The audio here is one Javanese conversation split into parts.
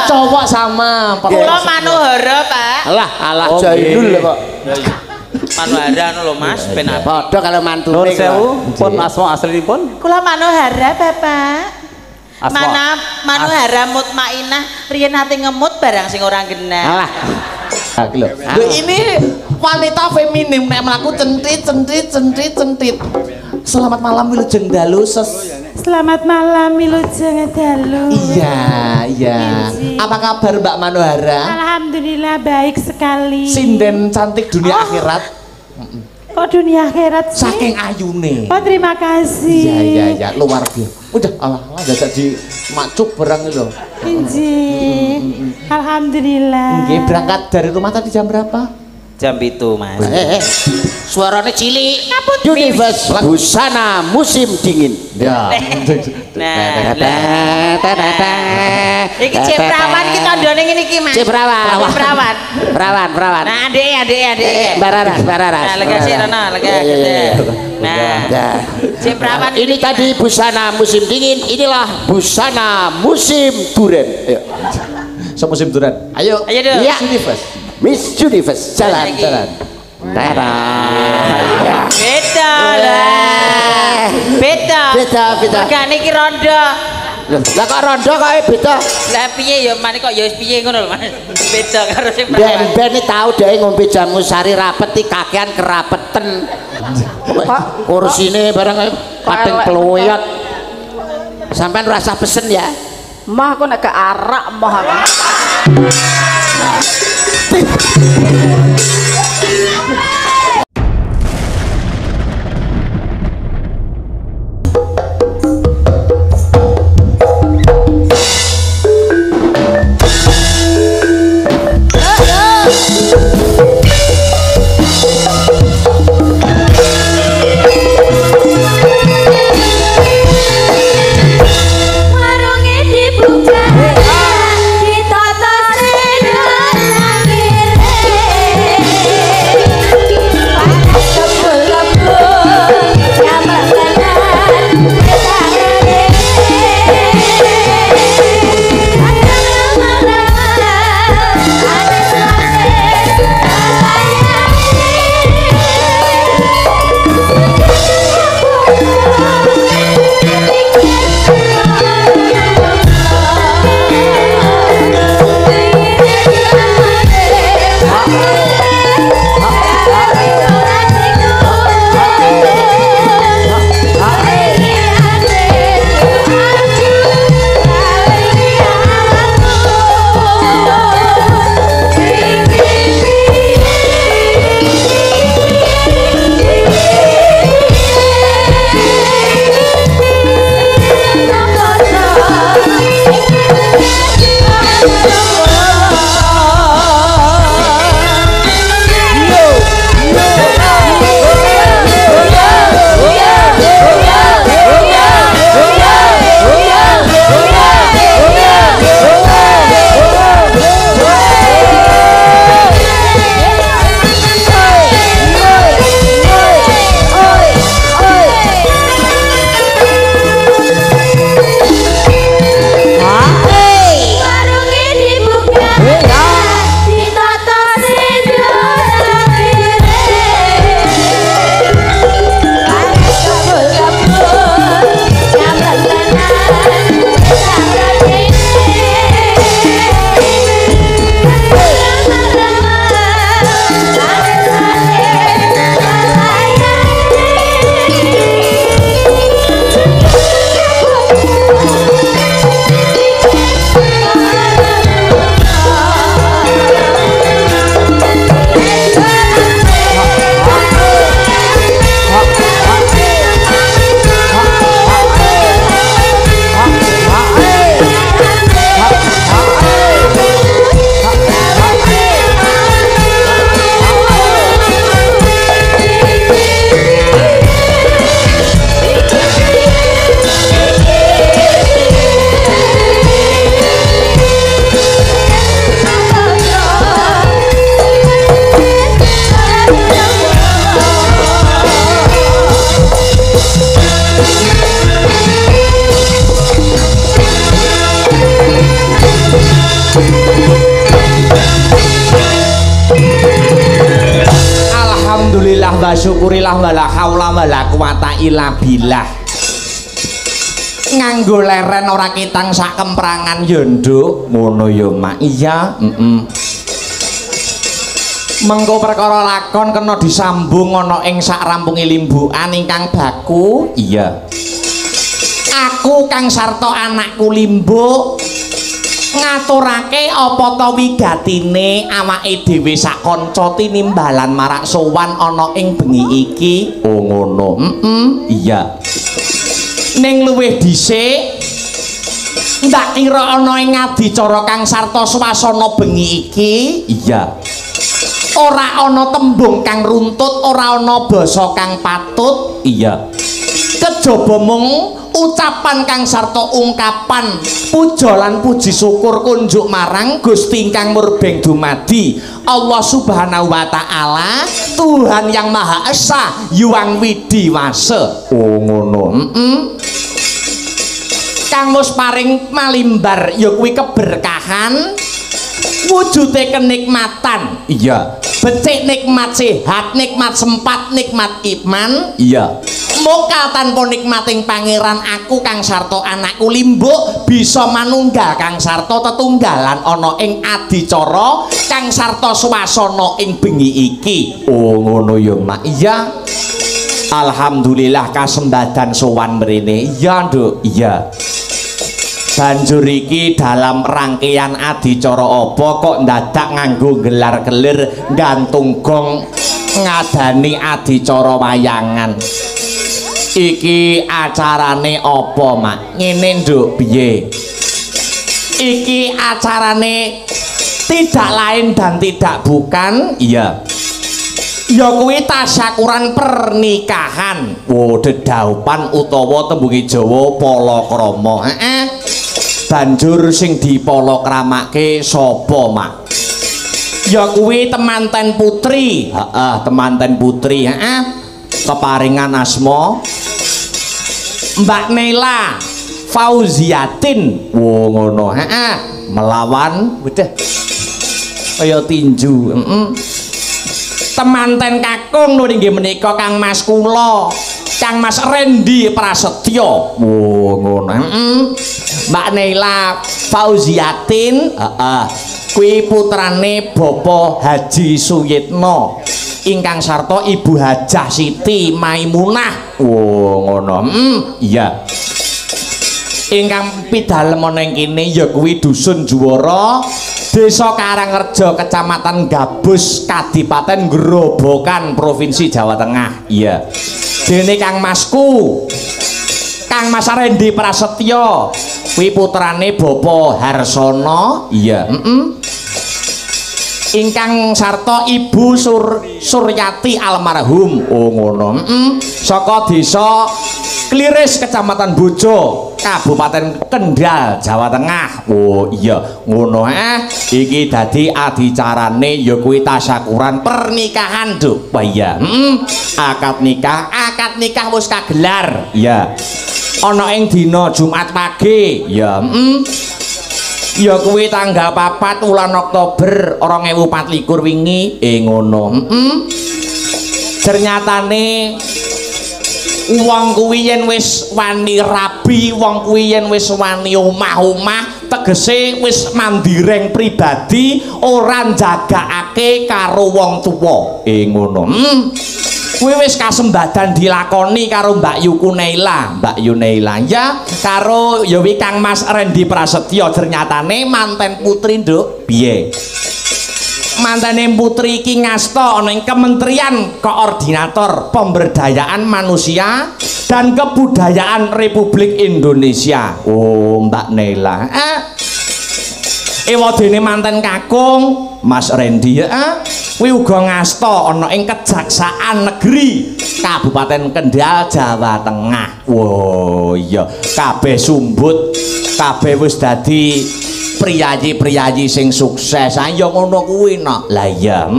cowok sama. Kula Manuhara, Pak. Alah Jainul kok. Manuhara lho Mas, ben apa? Padha kalau mantune. Nur sewu, pun asma aslinipun? Kula Manuhara, Bapak. Asma. Mana Manuhara Mutmainah riyen ate ngemut barang sing ora genah. Alah. Lho, ini wanita feminim nek mlaku centit. Selamat malam Wilujeng Dalu. Selamat malam Wilujeng Dalu. Iya. Apa kabar Mbak Manuhara? Alhamdulillah baik sekali. Sinden cantik dunia akhirat. Kok dunia akhirat sih? Saking ayune. Oh terima kasih. Iya, luar biasa. Udah, Allah dadak di macuk barang itu loh. Alhamdulillah. Nggih, berangkat dari rumah tadi jam berapa? Jam 7, Mas. Suaranya cilik. Universe busana musim dingin. Ya. Nah. Iki cek perawan ki tandane ngene iki, Mas. Cek perawan. Perawan. Nah, adik. Bararas. Nah, lega sih Rono, lega. Nah. Cek perawan ini tadi busana musim dingin, inilah busana musim duren. Ayo. Semusim duren. Ayo. Dong. Iya. Miss Universe, jalan. Beda. Regane iki rondo. Lah kok rondo kok beda? Lah piye ya mane kok ya piye ngono lho Mas. Beda karo sing perawan. Ben tau dhewe ngombe jamu sari rapet iki kakean kerapeten. Pak, kursine barang pating peluyot. Sampean rasa pesen ya? Mah aku nek ke arak mah aku. Ditata sedot langit Syukurillah wala haula wala quwata illa billah. Nganggo leren ora kitang sak kemprangan yo nduk. Ngono yo Mak. Iya, Mengko perkara lakon kena disambung ana ing sak rampunge limbukan ingkang baku. Iya. Aku Kang Sarto anakku Limbuk ngaturake apa ta wigatine awake dhewe sak kanca tinimbalan marak sowan ana ing bengi iki. Oh ngono. Iya. Ning luwih dhisik ndak kira ana ing adicara Kang Sarto swasana bengi iki. Iya. Ora ana tembung kang runtut, ora ana basa kang patut. Iya. Kejaba mung ucapan Kang Sarto ungkapan puja lan puji syukur kunjuk marang Gusti ingkang murbeng dumadi Allah Subhanahu wa taala, Tuhan yang Maha Esa, Yuang Widiwase. Oh ngono. Kang mus paring malimbar ya kuwi keberkahan, wujude kenikmatan. Iya. Becik nikmat sehat, nikmat sempat, nikmat iman. Iya. Moga tanpa nikmating pangeran aku Kang Sarto anakku Limbuk bisa manunggal Kang Sarto tetunggalan ana ing adicara Kang Sarto swasana ing bengi iki. Oh ngono ya Mak. Iya. Alhamdulillah kasembadan sowan mrene. Iya Nduk. Iya. Banjur iki dalam rangkaian adicara apa kok ndadak nganggo gelar-gelir gantung gong ngadani adicara wayangan. Iki acarane apa Mak? Ngene Nduk, piye? Iki acarane tidak lain dan tidak bukan. Iya. Ya kuwi tasyakuran pernikahan. Wo dedaupan utawa tembunge Jawa palakrama. Heeh. Banjur sing dipalakramake sapa Mak? Ya kuwi temanten putri. Heeh, temanten putri. Heeh. Keparingan asma Mbak Nela Fauziatin. Wo ngono. Heeh. Melawan wedeh kaya tinju. Temanten kakung nuli nggih menika Kang Mas kula, Kang Mas Rendi Prasetyo. Oh ngono. Mbak Nela Fauziatin, kuwi putrane Bapak Haji Suyitno ingkang sarta Ibu Hajah Siti Maimunah. Oh ngono. Iya. Ingkang pidalem ana ing kene ya kuwi Dusun Juwara, Desa Karangrejo, Kecamatan Gabus, Kadipaten Grobogan, Provinsi Jawa Tengah. Iya. Dene Kang Masku, Kang Mas Rendi Prasetyo, kuwi putrane Bapak Harsono. Iya. Ingkang sarta Ibu Suryati almarhum. Oh ngono. Saka desa Kliris, Kecamatan Bojo, Kabupaten Kendal, Jawa Tengah. Oh iya ngono. Iki dadi adicarane ya kuwi tasyakuran pernikahan Duk. Wah iya. Akad nikah wis kagelar. Iya. Ana ing dina Jumat pagi. Ya. Ya kuwi tanggal 4 wulan Oktober 2024 wingi. Ngono. Ternyatane wong kuwi yen wis wani rabi, wong kuwi yen wis wani omah-omah, tegese wis mandireng pribadi, ora njagakake karo wong tuwa. Ngono. Kuwi wis kasembadan dilakoni karo Mbak Yu Neila. Ya karo ya wi Kang Mas Rendi Prasetyo. Ternyatane manten putri Nduk. Piye? Mantene putri iki ngasta ana ing Kementerian Koordinator Pemberdayaan Manusia dan Kebudayaan Republik Indonesia. Oh, Mbak Nela. Ewadene manten kakung Mas Rendi kuwi uga ngasta ana ing Kejaksaan Negeri Kabupaten Kendal, Jawa Tengah. Wow, iya kabeh sumbut, kabeh wis dadi priyayi-priyayi sing sukses. Ayo ngono kuwi no. Lah iya.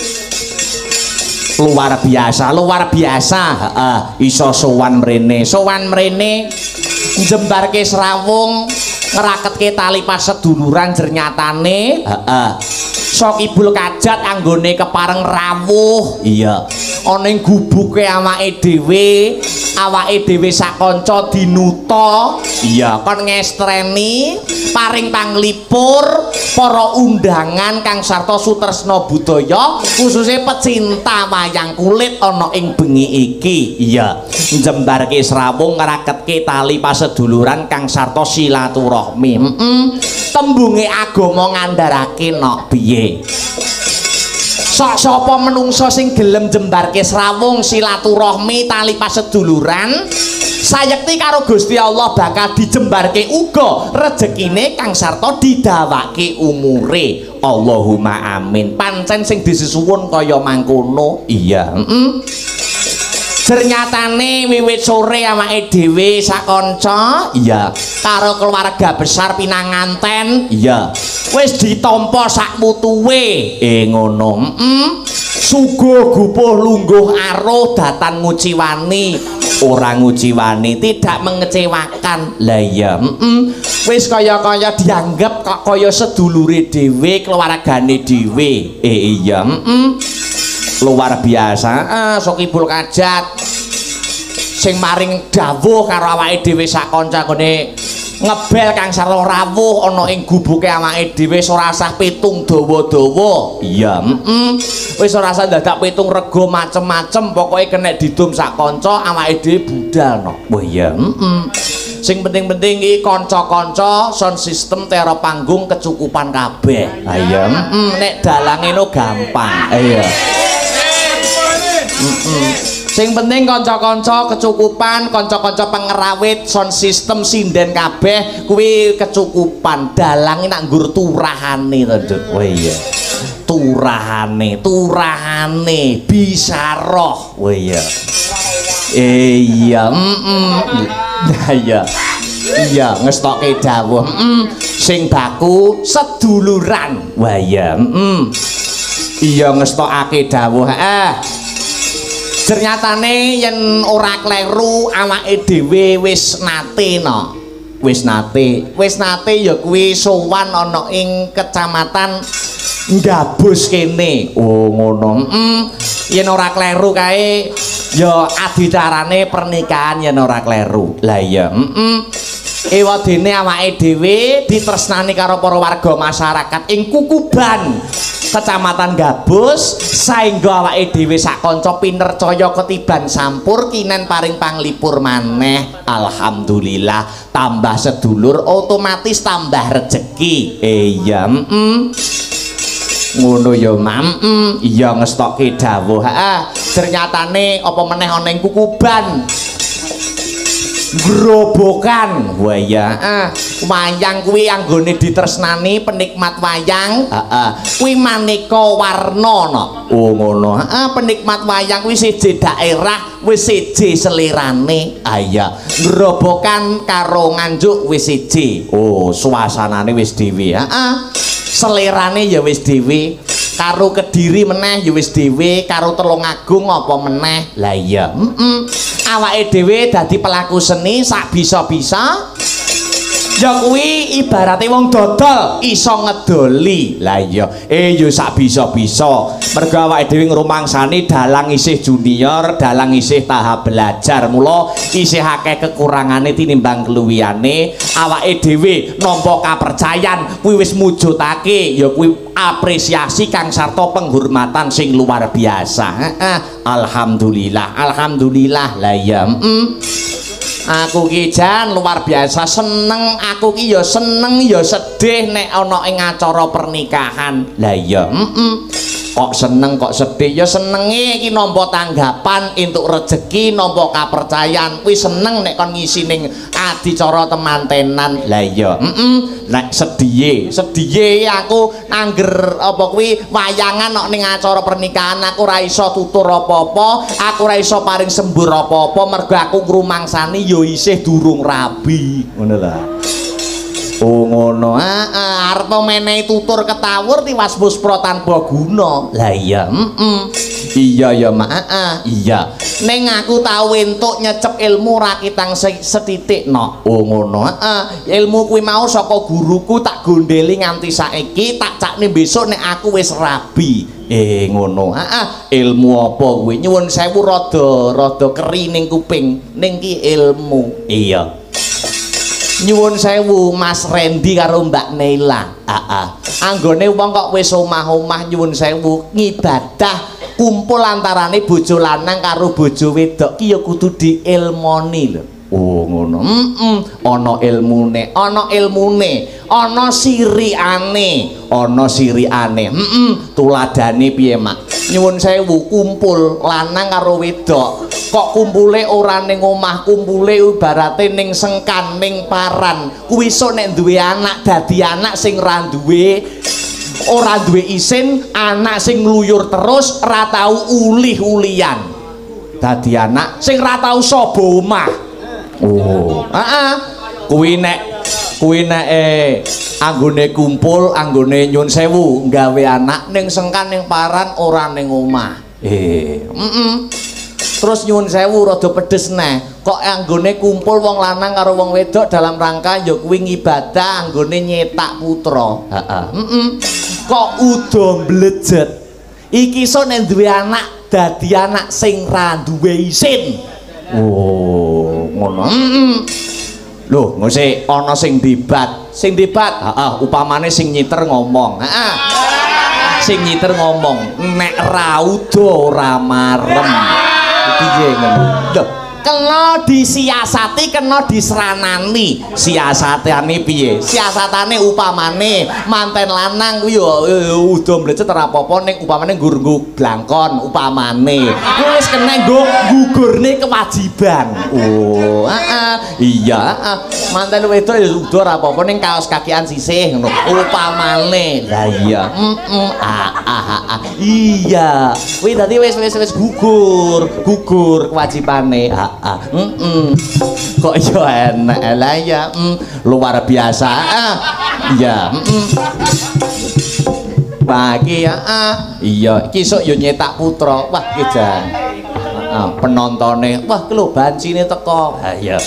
Luar biasa. Iso sowan mrene njembarke srawung, ngeraketke tali paseduluran. Ternyatane sok ibul kajat anggone kepareng rawuh iya ana ing gubuke awake dhewe sak kanca dinuta iya kon ngestreni paring panglipur para undangan kang sarta sutresna budaya khususnya pecinta wayang kulit ana ing bengi iki iya njembarke srawung ngraketke tali paseduluran kang sarta silaturahmi tembunge agama ngandharake nok piye sok sapa menungso sing gelem jembarke srawung silaturahmi tali paseduluran sayekti karo Gusti Allah bakal dijembarke uga rezekine kang sarta didawake umure Allahumma amin pancen sing disuwun kaya mangkono iya ternyatane wiwit sore awake dhewe sak kanca iya karo keluarga besar pinanganten iya wis ditampa sak mutuwe ngono suguh gupuh lungguh aruh datan nguciwani ora nguciwani tidak mengecewakan lah iya wis kaya-kaya dianggep kok kaya sedulure dhewe keluargane dhewe iya luar biasa sok ibul kajat sing maring dawuh karo awake dhewe sak kanca gone ngebel kang sarta rawuh ana ing gubuke awake dhewe ora usah pitung dawa-dawa iya wis ora usah dadak pitung rego macem-macem pokoke kena didum sak kanca awake dhewe budal no wah iya sing penting-penting iki kanca-kanca sound system tera panggung kecukupan kabeh iya nek dalange no gampang iya sing penting kanca-kanca kecukupan kanca-kanca pengerawit sound system sinden kabeh kuwi kecukupan dalange nak nggur turahane to Dut oh iya turahane bisa roh oh iya iya iya ngestoke dawuh sing baku seduluran wah iya iya ngestokake dawuh ternyatane yen ora kleru awake dhewe wis nate ya kuwi sowan ana ing kecamatan Gabus kene oh ngono yen ora kleru kae ya adicarane pernikahan yen ora kleru lah iya ewadene awake dhewe ditresnani karo para warga masyarakat ing Kukuban Kecamatan Gabus saengga awake dhewe sak kanca pinercaya ketiban sampur kinen paring panglipur maneh alhamdulillah tambah sedulur otomatis tambah rezeki iya ngono ya mam iya ngestokke dawuh ternyatane apa meneh ana ing Kukuban grobokan wah iya wayang kuwi anggone ditresnani penikmat wayang kuwi maneka warna no oh ngono penikmat wayang kuwi siji daerah wis siji selirane iya grobokan karo Nganjuk wis siji oh suasanane wis dhewe selirane ya wis dhewe karo Kediri meneh ya wis dhewe karo Tulungagung apa meneh lah iya awake dhewe dadi pelaku seni sak bisa-bisa ya kuwi ibarate wong dodol iso ngedoli lah iya yo sak bisa-bisa mergo awake dhewe ngrumangsani dalang isih junior dalang isih tahap belajar mula isih akeh kekurangane tinimbang keluwihane awake dhewe nampa kapercayan kuwi wis mujudake ya kuwi apresiasi kang sarta penghormatan sing luar biasa alhamdulillah lah ya aku ki jan luar biasa seneng aku ki ya seneng ya sedih nek ana ing acara pernikahan lah ya kok seneng kok sedih ya senenge iki nampa tanggapan entuk rezeki nampa kapercayan kuwi seneng nek kon ngisi ning adicara temantenan lah ya nek sedhiye aku angger apa kuwi wayangan nek ning acara pernikahan aku ora iso tutur apa-apa aku ora iso paring sembur apa-apa mergo aku ngrumangsani ya isih durung rabi ngono lho oh ngono arep menehi tutur ketawur tiwas muspra tanpa guna lah iya iya ya mak iya ning aku tau entuk nyecep ilmu rakitang setitik no. Oh ngono. Ilmu kuwi mau saka guruku tak gondeli nganti saiki tak cakne besok nek aku wis rabi. Ngono. Ilmu apa kuwi? Nyuwun sewu rada keri ning kuping. Ning ki ilmu. Iya. Nyuwun sewu Mas Randy karo Mbak Neila. Anggone wong kok wis omah-omah nyuwun sewu ngibadah kumpul antarane bojo lanang karo bojo wedok ki ya kudu diilmoni lho. Oh ngono. Ana ilmune, ana siriane. Tuladane piye, Mak? Nyuwun sewu kumpul lanang karo wedok. Kok kumpule ora ning omah, kumpule ibarate ning sengkan, ning paran. Kuwi iso nek duwe anak dadi anak sing ora duwe isin, anak sing ngluyur terus ora tau ulih-ulian. Dadi anak sing ora tau saba omah. Oh, kuwi nek anggone kumpul, anggone nyun sewu gawe anak ning sengkan ning paran ora ning omah. Terus nyuwun sewu rada pedes neh. Kok anggone kumpul wong lanang karo wong wedok dalam rangka ya kuwi ngibadah anggone nyetak putra. Kok udo mblejet. Iki iso nek duwe anak dadi anak sing ra duwe isin. Oh, ngono. Loh, ngose ana sing debat. Sing debat, upamane sing nyiter ngomong. Sing nyiter ngomong, nek ra udo ora marem. Piye ngono? Lho, kena disiasati, kena diseranani. Siasatane piye? Siasatane upamane manten lanang kuwi ya udo mlecet ora apa-apa ning upamane nggo blangkon upamane. Kuwi wis kena nggo gugurne kewajiban. Oh, iya, manten wedok ya udo ora apa-apa ning kaos kakian sisih ngono. Upamane. Lah iya. Iya. Kuwi dadi wis gugur kewajibane. Kok yo enak lah ya. Luar biasa. Iya. Pagi ya. Iya, iki sok yo nyetak putra. Wah, ki jan. Penontone, wah ki lho bancine teko. Ha iya.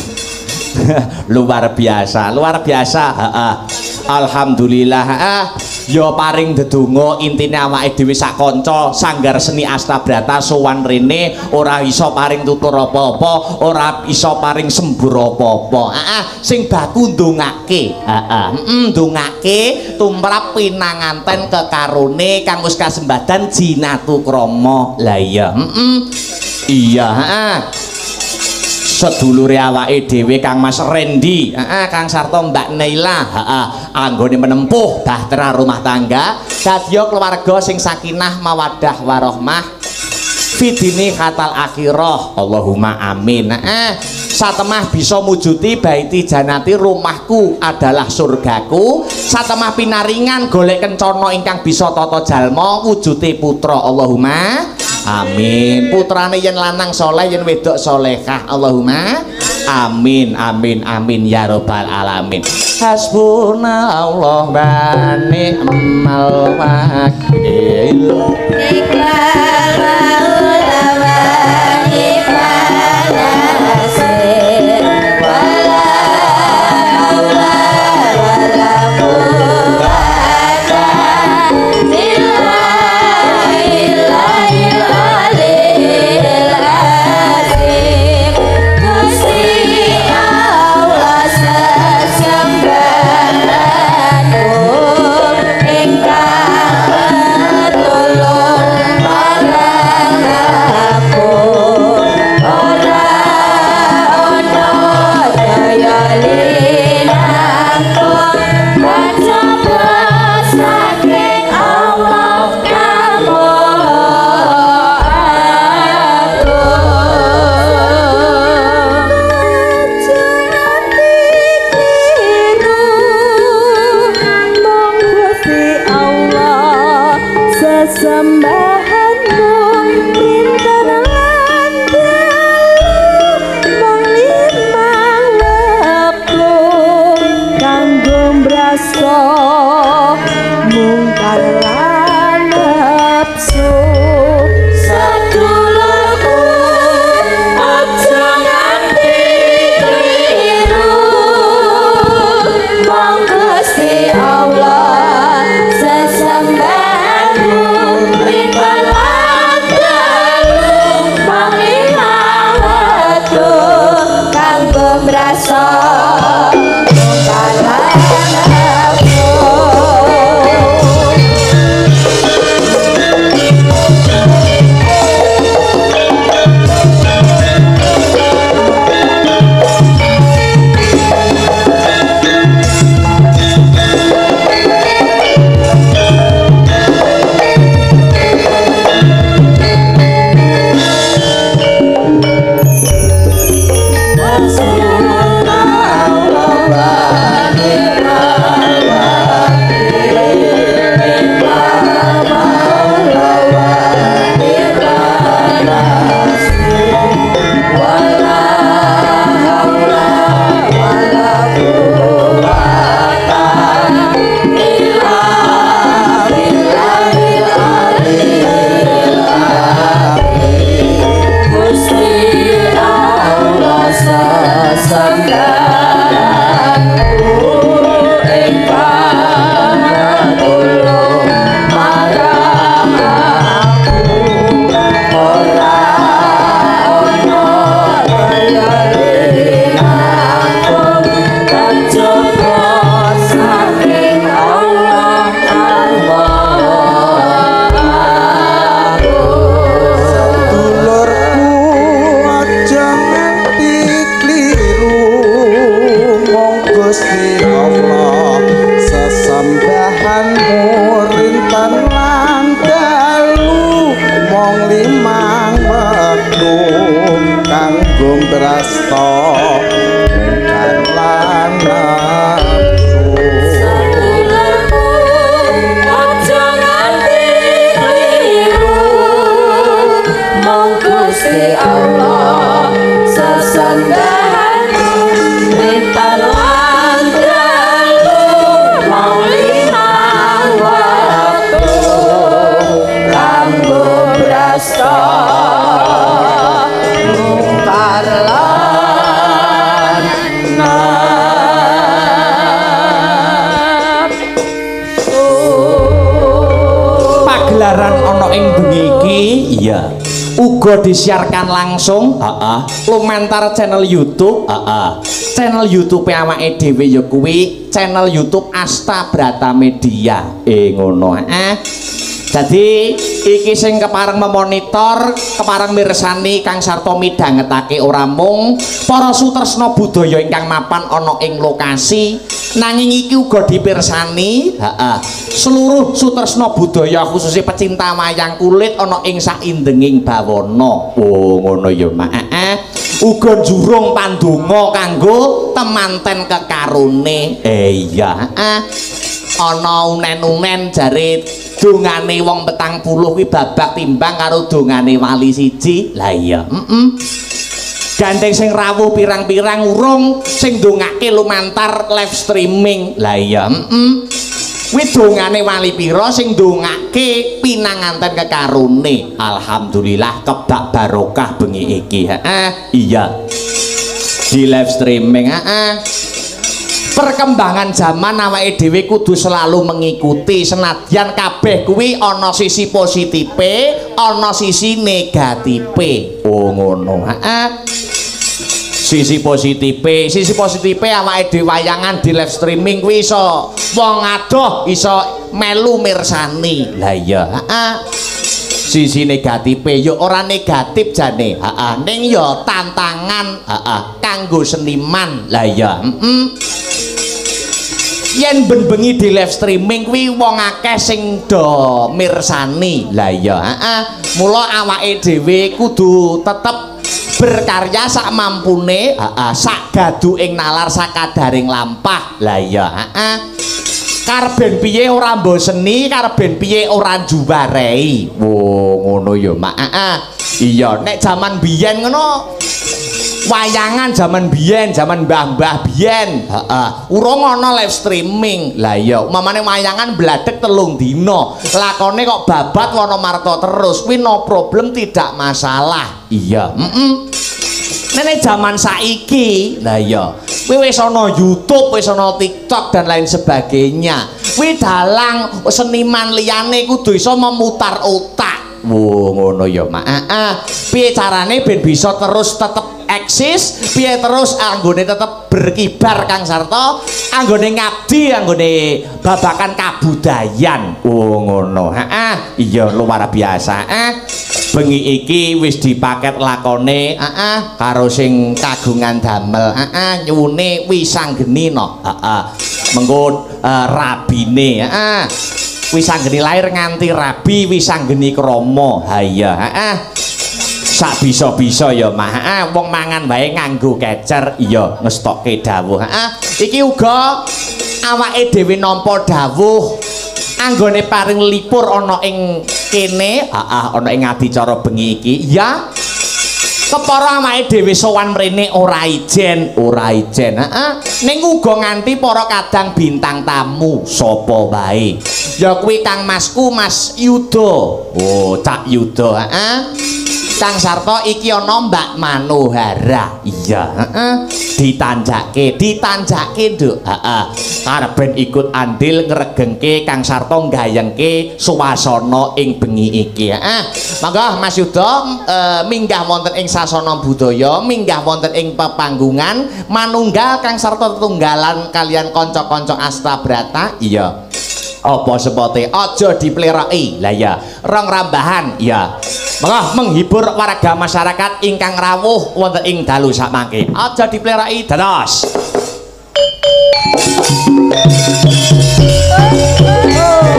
Luar biasa. Alhamdulillah. Ya paring dedonga intine awake dhewe sak kanca Sanggar Seni Astabrata sowan rene ora iso paring tutur apa-apa, ora iso paring sembur apa-apa. Sing baku ndongake. Ndongake tumrap pinanganten kekarone kang wis kasembadan jinatu krama. Lah iya. Iya, sedulure awake dhewe Kang Mas Randy, Kang sarta Mbak Neila, anggone menempuh bahtera rumah tangga, dadi keluarga sing sakinah mawaddah warahmah fidini khatal akhirah. Allahumma amin. Satemah bisa mujuti baiti janati rumahku adalah surgaku, satemah pinaringan golek kencana ingkang bisa tata jalma wujute putra. Allahumma amin. Putrane yen lanang soleh, yen wedok solehah. Allahumma amin, amin, amin ya robbal alamin. Hasbunallah wa ni'mal wakil. Sedulurku murinten lan dalu mong limang wektu kanggo brasta dan lan Gusti Allah sesembahan minta landalu mau limang waktu kanggo brasta mungkar lan nafsu. Pagelaran ana ing bengi iki iya uga disiarkan langsung lumantar channel YouTube channel YouTube awake dhewe ya kuwi channel YouTube Asta Brata Media ngono jadi iki sing kepareng memonitor kepareng mirsani Kang Sarto midhangetake ora mung para sutresna budaya ingkang mapan ana ing lokasi nanging iki uga dipirsani seluruh sutresna budaya khususnya pecinta wayang kulit ana ing saindenging bawana ngono ya Mak uga jurung pandonga kanggo temanten kekarone iya ana unen-unen jare dongane wong 40 kuwi babak timbang karo dongane wali siji lah iya gandeng sing rawuh pirang-pirang urung sing ndongake lumantar live streaming lah iya kuwi dongane wali pira sing ndongake pinanganten kekarone alhamdulillah kebak barokah bengi iki iya di live streaming perkembangan zaman awake dhewe kudu selalu mengikuti senadyan kabeh kuwi ana sisi positife ana sisi negatife ngono sisi positife awake dhewe wayangan di live streaming kuwi iso wong adoh iso melu mirsani lah iya sisi negatife ya ora negatif jane ning ya tantangan kanggo seniman lah iya yen bengi di live streaming kuwi wong akeh sing do mirsani lah iya mula awake dhewe kudu tetep berkarya sak mampune sak gadu ing nalar sakadaring lampah lah iya karep ben piye ora mboseni karep ben piye ora juwarei ngono ya Mak iya nek jaman biyen ngono wayangan zaman biyen zaman mbah-mbah biyen urung ana live streaming lah iya mamane wayangan bladek 3 dina lakone kok babat Wonomarto terus kuwi no problem tidak masalah iya nenek zaman saiki lah iya kuwi wis ana YouTube wis ana TikTok dan lain sebagainya kuwi dalang seniman liyane kudu iso memutar otak ngono ya Mak piye carane ben bisa terus tetep eksis piye terus anggone tetep berkibar Kang Sarto anggone ngabdi anggone babakan kabudayan ngono iya luar biasa bengi iki wis dipaket lakone karo sing kagungan damel nyuwune wisanggeni no mengko rabine wisanggeni lahir nganti rabi wisanggeni kromo ha iya sak bisa-bisa ya Mak wong mangan wae nganggo kecer iya ngestokke dawuh iki uga awake dhewe nampa dawuh anggone paring lipur ana ing kene ana ing adicara bengi iki ya kepara awake dhewe sowan mrene ora ijen ning uga nganti para kadang bintang tamu sapa wae ya kuwi Kang Masku Mas Yudo Cak Yudo Kang Sarto iki ana Mbak Manohara iya ditanjake Nduk karep ben ikut andil ngregengke Kang Sarto nggayengke suasana ing bengi iki monggo Mas Yudo minggah wonten ing sasana budaya minggah wonten ing pepanggungan manunggal Kang Sarto tetunggalan kalian kanca-kanca Asta Brata iya apa sepote aja dipleraki lah ya rong rambahan ya monggo menghibur warga masyarakat ingkang rawuh wonten ing dalu sakmangke aja dipleraki dados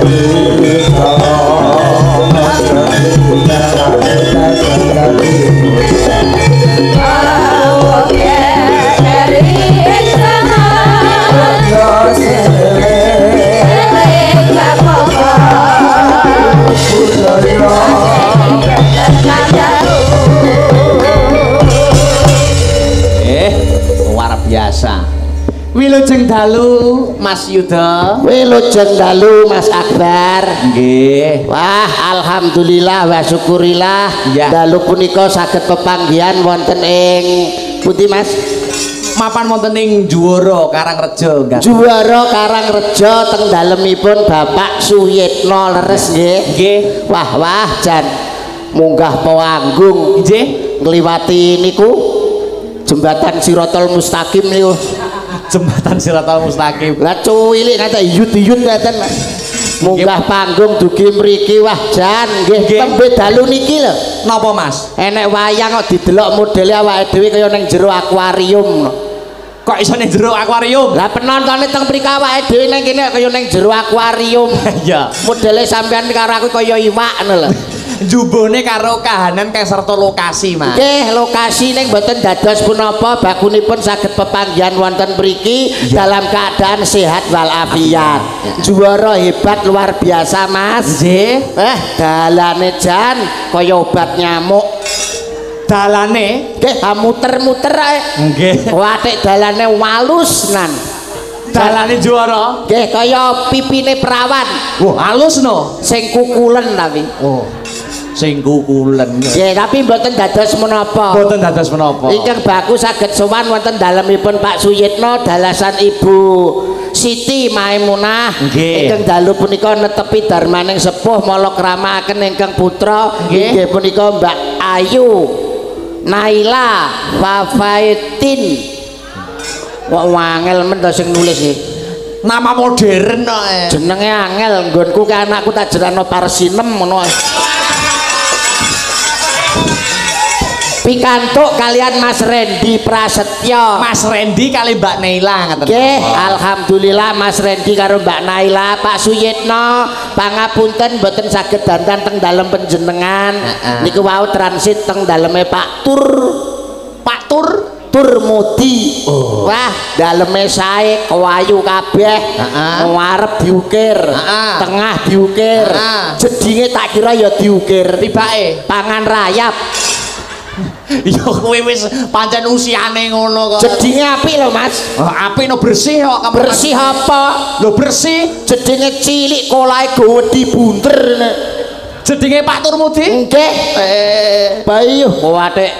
Luar biasa. Wilujeng dalu Mas Yuda. Wilujeng dalu Mas Akbar. Nggih. Wah, alhamdulillah wa syukurillah. Ya. Dalu punika saged pepanggihan wonten ing pundi Mas? Mapan wonten ing Juwara Karangreja enggak? Juwara Karangreja teng dalemipun Bapak Suyitno leres nggih. Nggih. Wah jan munggah pawanggung Nggih. ngliwati niku jembatan Siratal Mustaqim niku. Jembatan Siratal Mustaqim. Lah cuwilik kata yut-yut ngaten Mas. Munggah panggung dugi mriki wah jan nggih tembe dalu niki lho. Napa Mas? Enek wayang kok didelok modele awake dhewe kaya ning jero akuarium. Kok iso ning jero akuarium? Lah penontone teng mriki awake dhewe ning kene kaya ning jero akuarium. Iya. Modele sampean karo aku kaya iwak ngono lho. Jubone karo kahanan serta lokasi, Mas. Nggih, lokasi ning mboten dados punapa, bakunipun saged pepanggihan wonten mriki dalam keadaan sehat walafiat. Juara hebat luar biasa, Mas. Nggih. Dalane jan kaya obat nyamuk. Dalane Nggih, muter-muter ae. nggih. Watik dalane walus nan. Dalane juara. Nggih, kaya pipine perawan. Wah, halus no. Sing kukulen tapi. Oh. Sing kukulen. Nggih, tapi mboten dados menapa. Mboten dados menapa. Ingkang bagus saged sowan wonten dalemipun Pak Suyitno dalasan Ibu Siti Maimunah. Nggih. Ingkang dalu punika netepi darmaning sepuh mala kramakaken ingkang putra inggih punika Mbak Ayu Naila Fafaitin. Kok wangel men to sing nulis iki. Nama modern kok. Jenenge angel nggonku ke anakku tak jerano Parsinem ngono. Pikantuk kalian Mas Rendi Prasetyo. Mas Rendi kali Mbak Naila ngaten. Nggih, alhamdulillah Mas Rendi karo Mbak Naila, Pak Suyitno, pangapunten mboten saged dandan teng dalem panjenengan. Niku wau transit teng daleme Pak Tur. Pak Tur Mudi. Wah, daleme sae kawayu kabeh. Ngarep diukir, tengah diukir. Jedinge tak kira ya diukir. tibake Pangan rayap. ya kowe wis pancen usiane ngono kok. Jedinge apik lho Mas. Apik no bersih kok kamu. Bersih apa? Lho bersih. Jedinge cilik kolahe gowedi bunter. Jedinge Pak Tur Mudi. Nggih. Bayu watik.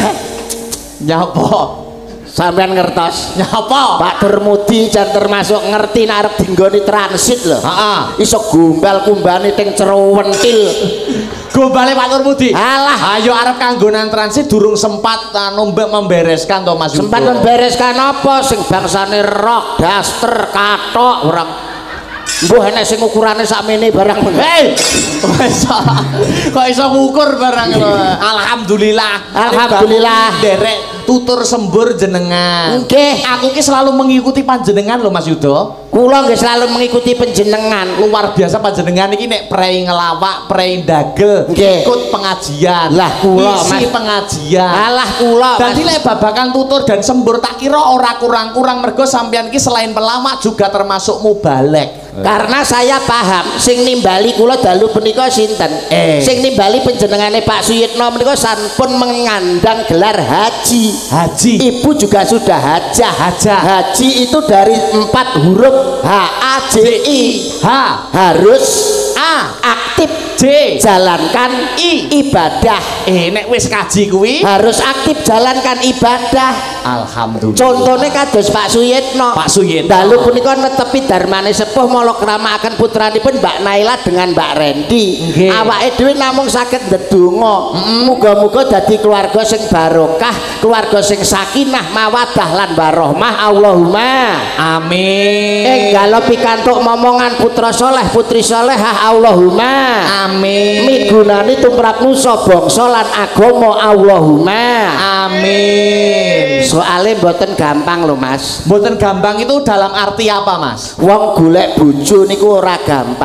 Nyapa? Sampean ngertos. Nyapa? Pak Turmudi jan termasuk ngerti nek arep dinggoni transit lho. Heeh. Iso gombal kumbane teng cerowentil. Gombale Pak Tur Mudi. Alah, Ayo arep kanggo nang transit durung sempat membereskan to Mas. sempat membereskan apa sing bangsane rok, daster, kathok ora. Mbuh enek sing ukurane sakmene barang. Hei, kok iso ngukur barang lho. Alhamdulillah. Alhamdulillah. Derek tutur sembur jenengan. Nggih, Aku ki selalu mengikuti panjenengan lho Mas Yudo. kula nggih selalu mengikuti panjenengan. Luar biasa panjenengan iki nek prei ngelawak, prei dagel, Nggih. ikut pengajian. Lah kula isi Mas pengajian. Alah kula. Dadi nek babakan tutur dan sembur tak kira ora kurang-kurang mergo sampean ki selain pelawak juga termasuk mubalek. Karena saya paham sing nimbali kula dalu punika sinten. Sing nimbali panjenengane Pak Suyitno menika sampun mengandang gelar haji. Haji. Ibu juga sudah hajah. Hajah. Haji itu dari 4 huruf HAJI. H Harus A aktif J jalankan ibadah. nek wis kaji kuwi Harus aktif jalankan ibadah. alhamdulillah. Contohnya kados Pak Suyitno. Pak Suyitno. Dalu punika netepi darmane sepuh mala kramakaken putranipun Mbak Naila dengan Mbak Rendi. Nggih. Awake dhewe namung saged ndedonga. Muga-muga dadi keluarga sing barokah, keluarga sing sakinah, mawaddah lan warahmah. Allahumma Amin. Kalau pikantuk momongan putra soleh putri solehah Allahumma Amin. migunani tumrap nusa bangsa lan agama Allahumma Amin. soalnya mboten gampang lho Mas. Mboten gampang itu dalam arti apa Mas? Wong golek bojo niku ora gampang.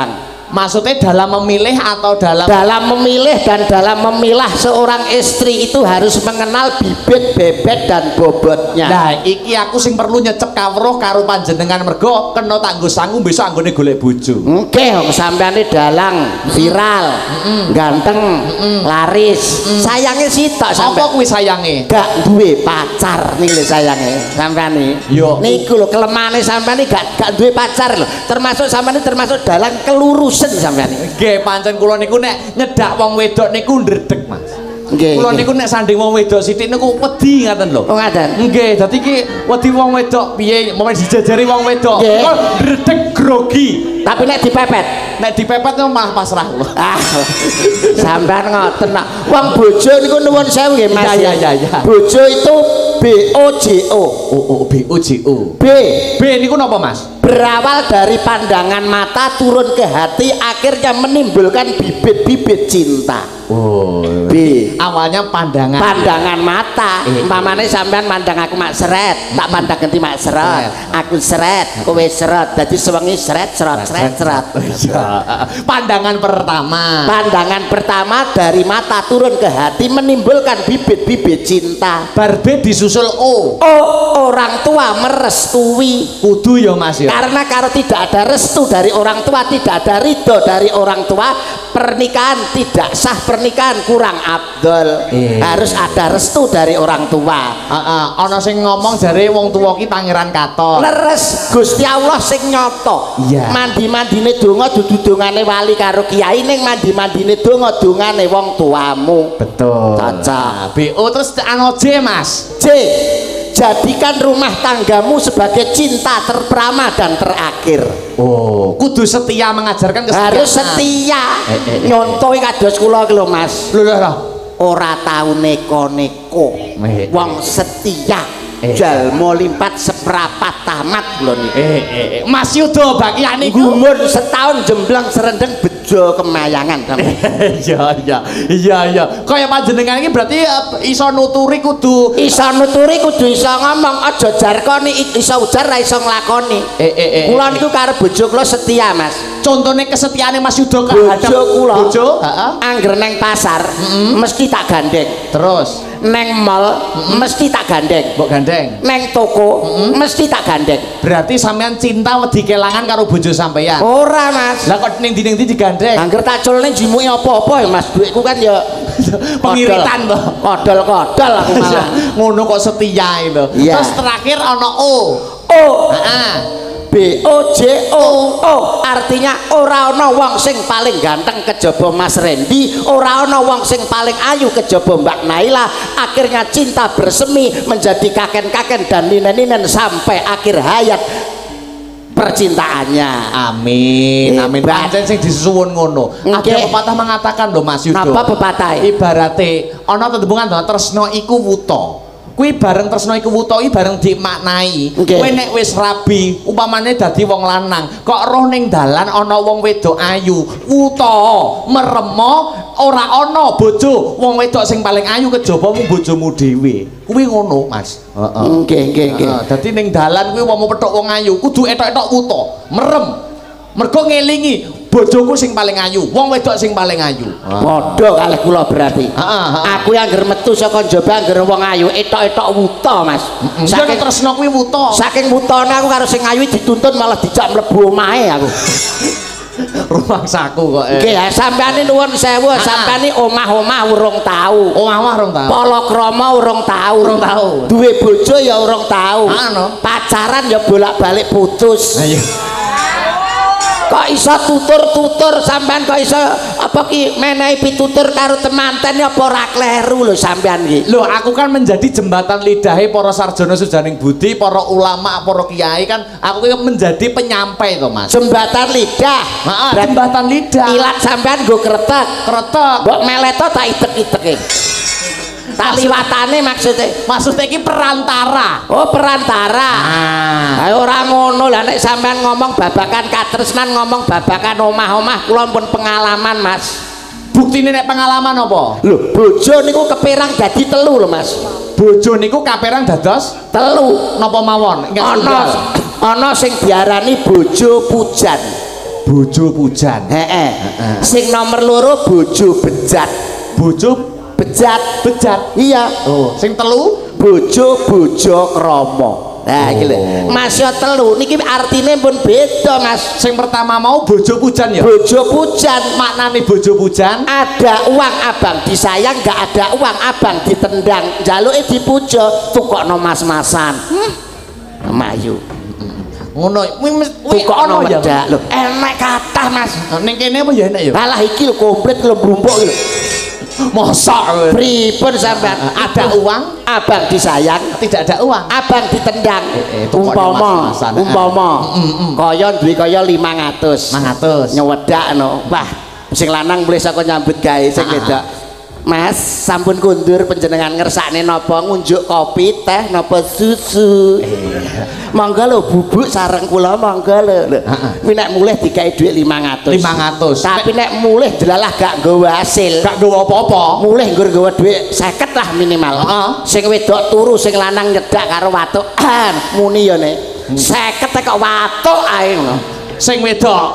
Maksudnya dalam memilih atau dalam memilih dan dalam memilah seorang istri itu harus mengenal bibit, bebet dan bobotnya. Nah, iki aku sing perlu nyecep kawruh karo panjenengan mergo kena tanggo sangu besok anggone golek bojo. Oke, sampeane dalang, viral, ganteng, laris. Sayange sitok sampean. Apa kuwi sayange? Gak duwe pacar nih lho sayange sampean iki. Yo. Niku lho kelemahane sampean iki gak duwe pacar lho. Termasuk sampean termasuk dalang kelurusen sampean iki. Nggih, pancen kula niku nek nyedak wong wedok niku ndredeg, Mas. Nggih. Kula niku nek sanding wong wedok sithik niku wedi ngaten lho. Oh ngaten. Nggih, dadi iki wedi wong wedok piye momen dijajari wong wedok. Nggih. Kok ndredeg grogi. Tapi nek dipepet, Nek dipepet malah pasrah kula. ah, sampean ngoten nak. Wong bojo niku nuwun sewu nggih Mas. Iya. Bojo itu BOJO. BOJO. B Niku napa, Mas? berawal dari pandangan mata turun ke hati akhirnya menimbulkan bibit-bibit cinta. Oh. B Awalnya pandangan mata. Umpamane sampean mandang aku mak seret, tak pandang ganti mak seret. Aku seret, kowe seret. Dadi sewengi seret. Iya. Pandangan pertama dari mata turun ke hati menimbulkan bibit-bibit cinta. Barbe disusul O. Orang tua merestui. Kudu ya, Mas ya. Karena kalau tidak ada restu dari orang tua, tidak ada ridho dari orang tua, pernikahan tidak sah, pernikahan kurang abdol. Harus ada restu dari orang tua. Ana sing ngomong jare wong tuwa ki pangeran katon. Leres Gusti Allah sing nyoto. Iya. Mandi-mandine donga dudu dongane wali karo kiai, ning mandi-mandine donga dongane wong tuamu. Betul. Cocok. BO terus ano J, Mas. C. Jadikan rumah tanggamu sebagai cinta terpertama dan terakhir. Oh, kudu setia mengajarkan kesetiaan. Harus setia. Nyontohi kados kula iki lho Mas. Lho. Ora tau neko-neko. Wong setia. Jalma limpat seprapat tamat lho niki. Mas Yudo bagian niku Gumun setahun jembleng serendeng bejo kemayangan. Iya. Kaya panjenengan iki berarti iso nuturi kudu Iso ngomong, aja jarkoni iso ujar ra iso nglakoni. Kula niku karo bojo kula setia, Mas. Contohnya kesetiaane Mas Yudo Bojo kula. Bojo, Angger neng pasar mesti tak gandeng. Terus Neng mall mesti tak gandeng. mbok gandeng. Neng toko mesti tak gandeng. Berarti sampean cinta wedi kelangan karo bojo sampean. Ora, Mas. Lah kok ning ndi digandeng? Angger tak culne jimuki apa-apa ya, Mas. Duitku kan ya Pengiritan toh. Kodol-kodol aku malah. Ngono kok setia itu. Iya. Terus terakhir ana O. BOJO artinya ora ana wong sing paling ganteng kejaba Mas Randy, ora ana wong sing paling ayu kejaba Mbak Naila. Akhirnya cinta bersemi menjadi kaken-kaken dan ninen-ninen sampai akhir hayat percintaannya. Amin. Pancen sing disuwun ngono. Ada pepatah mengatakan lho Mas Yudo. Napa pepatah? Ibarate ana tetembungan tresno iku wuta. Kuwi bareng tresno iku wuta iki bareng dimaknai. Kowe nek wis rabi, umpamane dadi wong lanang, kok roh ning dalan ana wong wedok ayu, wuta, meremo, ora ana bojo wong wedok sing paling ayu kejaba mung bojomu dhewe. Kuwi ngono, Mas. Nggih. Dadi ning dalan kuwi wong petok wong ayu, kudu etok-etok wuta, merem. Mergo ngelingi bojoku sing paling ayu, wong wedok sing paling ayu. Padha kalih kula berarti. Aku yang angger metu saka njaba angger wong ayu etok-etok wuta, Mas. Saking tresno kuwi wuta. Saking wutane aku karo sing ayu dituntun malah dijak mlebu omahe aku. Rumangsaku kok. Nggih, sampeyan nuwun sewu, sampeyan omah-omah urung tau. Omah urung tau. Palakrama urung tau. Urung tau. Duwe bojo ya urung tau. Ano? Pacaran ya bolak-balik putus. Ayo. Kok iso tutur-tutur sampean kok iso apa ki menehi pitutur karo temanten apa ora kleru lho sampean iki. Lho, aku kan menjadi jembatan lidahe para sarjana sujaning budi, para ulama, para kiai kan aku ki menjadi penyampai to, Mas. Jembatan lidah. Jembatan lidah. Ilat sampean nggo kretek. Mbok meleto tak itek-iteke. Tak liwatane maksudnya iki perantara. Oh, perantara. Ayo ora ngono lah nek sampean ngomong babakan katresnan, ngomong babakan omah-omah kula pun pengalaman, Mas. Buktine nek pengalaman apa? Lho, bojo niku kepirang dadi telu lho, Mas. Bojo niku kaperang dados telu. Napa mawon? Ana sing diarani bojo pujan. bojo pujan. Heeh. Sing nomor loro bojo bejat. Bojo Bejat. Iya. Oh, sing telu bojo krama. Nah, iki lho. Mas yo telu niki artine pun beda, Mas. sing pertama mau bojo pujan ya. Bojo pujan Maknane bojo pujan ada uang abang disayang, nggak ada uang abang ditendang, jaluke dipuja, tukokno mas-masan. Mayu. ngono Tukokno medak lho. Enek kathah, Mas. ning kene apa ya enek ya. Alah iki lho komplit lho brumpuk iki lho. Mosok Pripun sampean? ada uang Abang disayang, tidak ada uang. abang ditendang. Tukokno Umpama kaya duwe kaya 500. 500 Nyewedak no. Wah, sing lanang mulai saka nyambut gawe sing wedok. Mas, sampun kundur panjenengan ngersakne napa ngunjuk kopi, teh napa susu. Monggo lho bubuk sareng kula monggo lho. Kuwi nek mulih dikai dhuwit 500. 500. Tapi nek mulih delalah gak nggawa hasil. Gak nggawa apa-apa. Mulih nggur nggawa dhuwit 50 lah minimal. Sing wedok turu, sing lanang nyedak karo watuk. Muni ya nek. 50 kok watuk ae ngono. Sing wedok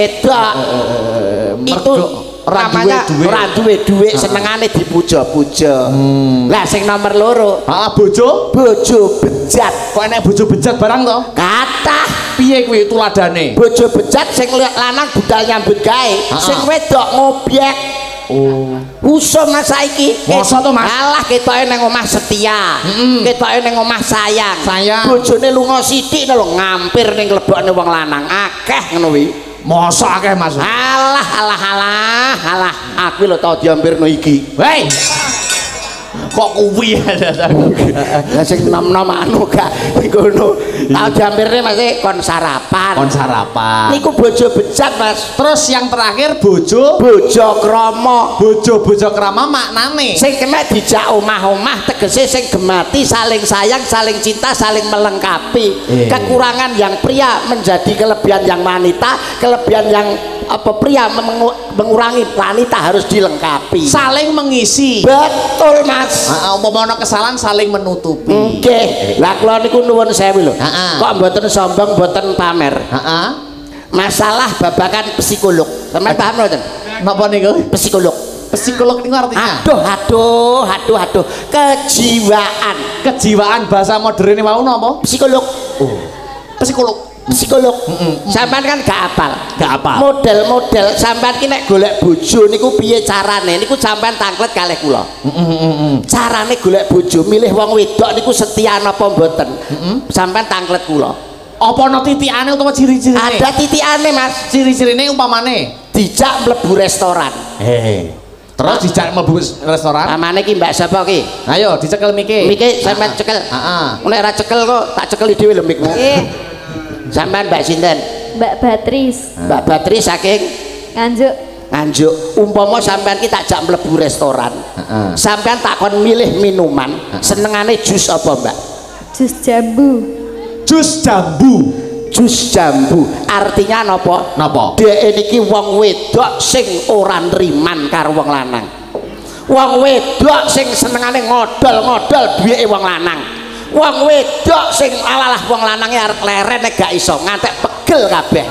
Itu namanya ora duwe dhuwit senengane dipuja-puja. Lah sing nomor loro, bojo bejat. kok enek bojo bejat barang to. Kathah. Piye kuwi tuladane? Bojo bejat sing lanang budal nyambut gawe, sing wedok ngobyek. Usum Mas saiki. Masa to, Mas? Alah ketoke ning omah setia. Ketoke ning omah sayang. Bojone lunga sithik lho ngampir ning lebokne wong lanang. Akeh ngono kuwi. Masa akeh Mas. Alah. Aku lho tau diampirno iki. Hei. Kok kuwi Lah sing nom-nom anu gak ngono. Tau diampirne Mas kon sarapan. Niku bojo bejat Mas. Terus yang terakhir bojo krama. bojo krama maknane Sing kena dijak omah-omah tegese sing gemati, saling sayang, saling cinta, saling melengkapi. Kekurangan yang pria menjadi kelebihan yang wanita, kelebihan yang pria mengurangi wanita harus dilengkapi. saling mengisi. Betul Mas. Umpama ana kesalahan saling menutupi. Nggih. Lah kula niku nuwun sewu lho. Kok mboten sombong, mboten pamer. Masalah babakan psikolog. Sampeyan paham mboten? Napa niku? Psikolog Psikolog niku artinya aduh kejiwaan bahasa modern mau napa? psikolog sampean kan gak apal model sampean ki nek golek bojo niku piye carane niku sampean tanglet kalih kula carane golek bojo milih wong wedok niku setia napa mboten sampean tanglet kula apa ana titikane utawa ciri-cirine? Ada titikane Mas. Ciri-cirine umpamane dijak mlebu restoran. Terus dijak mlebu restoran. Amane ki Mbak sapa ki? Ayo dicekel miki. Miki sampean cekel. Nek ora cekel kok tak cekeli dhewe lho mikmu. Sampean Mbak sinten? Mbak Batris. Mbak Batris saking Nganjuk. Umpama sampean ki tak jak mlebu restoran. Sampean takon milih minuman, senengane jus apa, Mbak? Jus jambu. Jus jambu artinya napa? Dhek niki wong wedok sing ora nriman karo wong lanang. Wong wedok sing senengane ngodol-ngodol duweke wong lanang. Wong wedok sing alalah wong lanange arep leren nek gak iso ngantek pegel kabeh.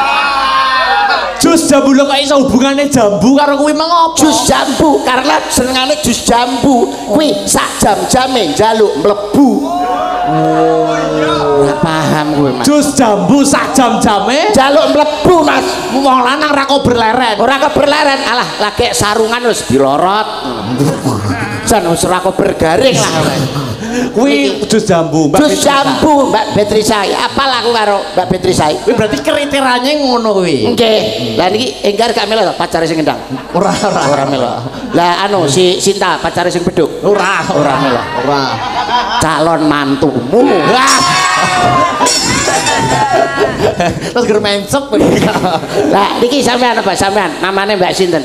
Jus jambu lho kok iso hubungane jambu karo kuwi mengopo? Jus jambu karena senengane jus jambu kuwi sak jam-jame njaluk mlebu. Ora paham kowe Mas. Jus jambu sak jam-jame njaluk mlebu Mas. Wong lanang ra kok berleren. Ora kok berleren, alah lagi sarungan wis dilorot. Jan wis ora kok bergaring lah. Kuwi jus jambu, Jus jambu Mbak Betrisai. Apal aku karo Mbak Betrisai. Kuwi berarti kriteриане ngono kuwi. Nggih. Lah niki enggar gak melo pacare sing endang. Ora melo. Lah anu si Sinta pacare sing beduk. Ora melo. Calon mantumu. Terus ger mencep. Lah niki sampean apa sampean? Namane Mbak sinten?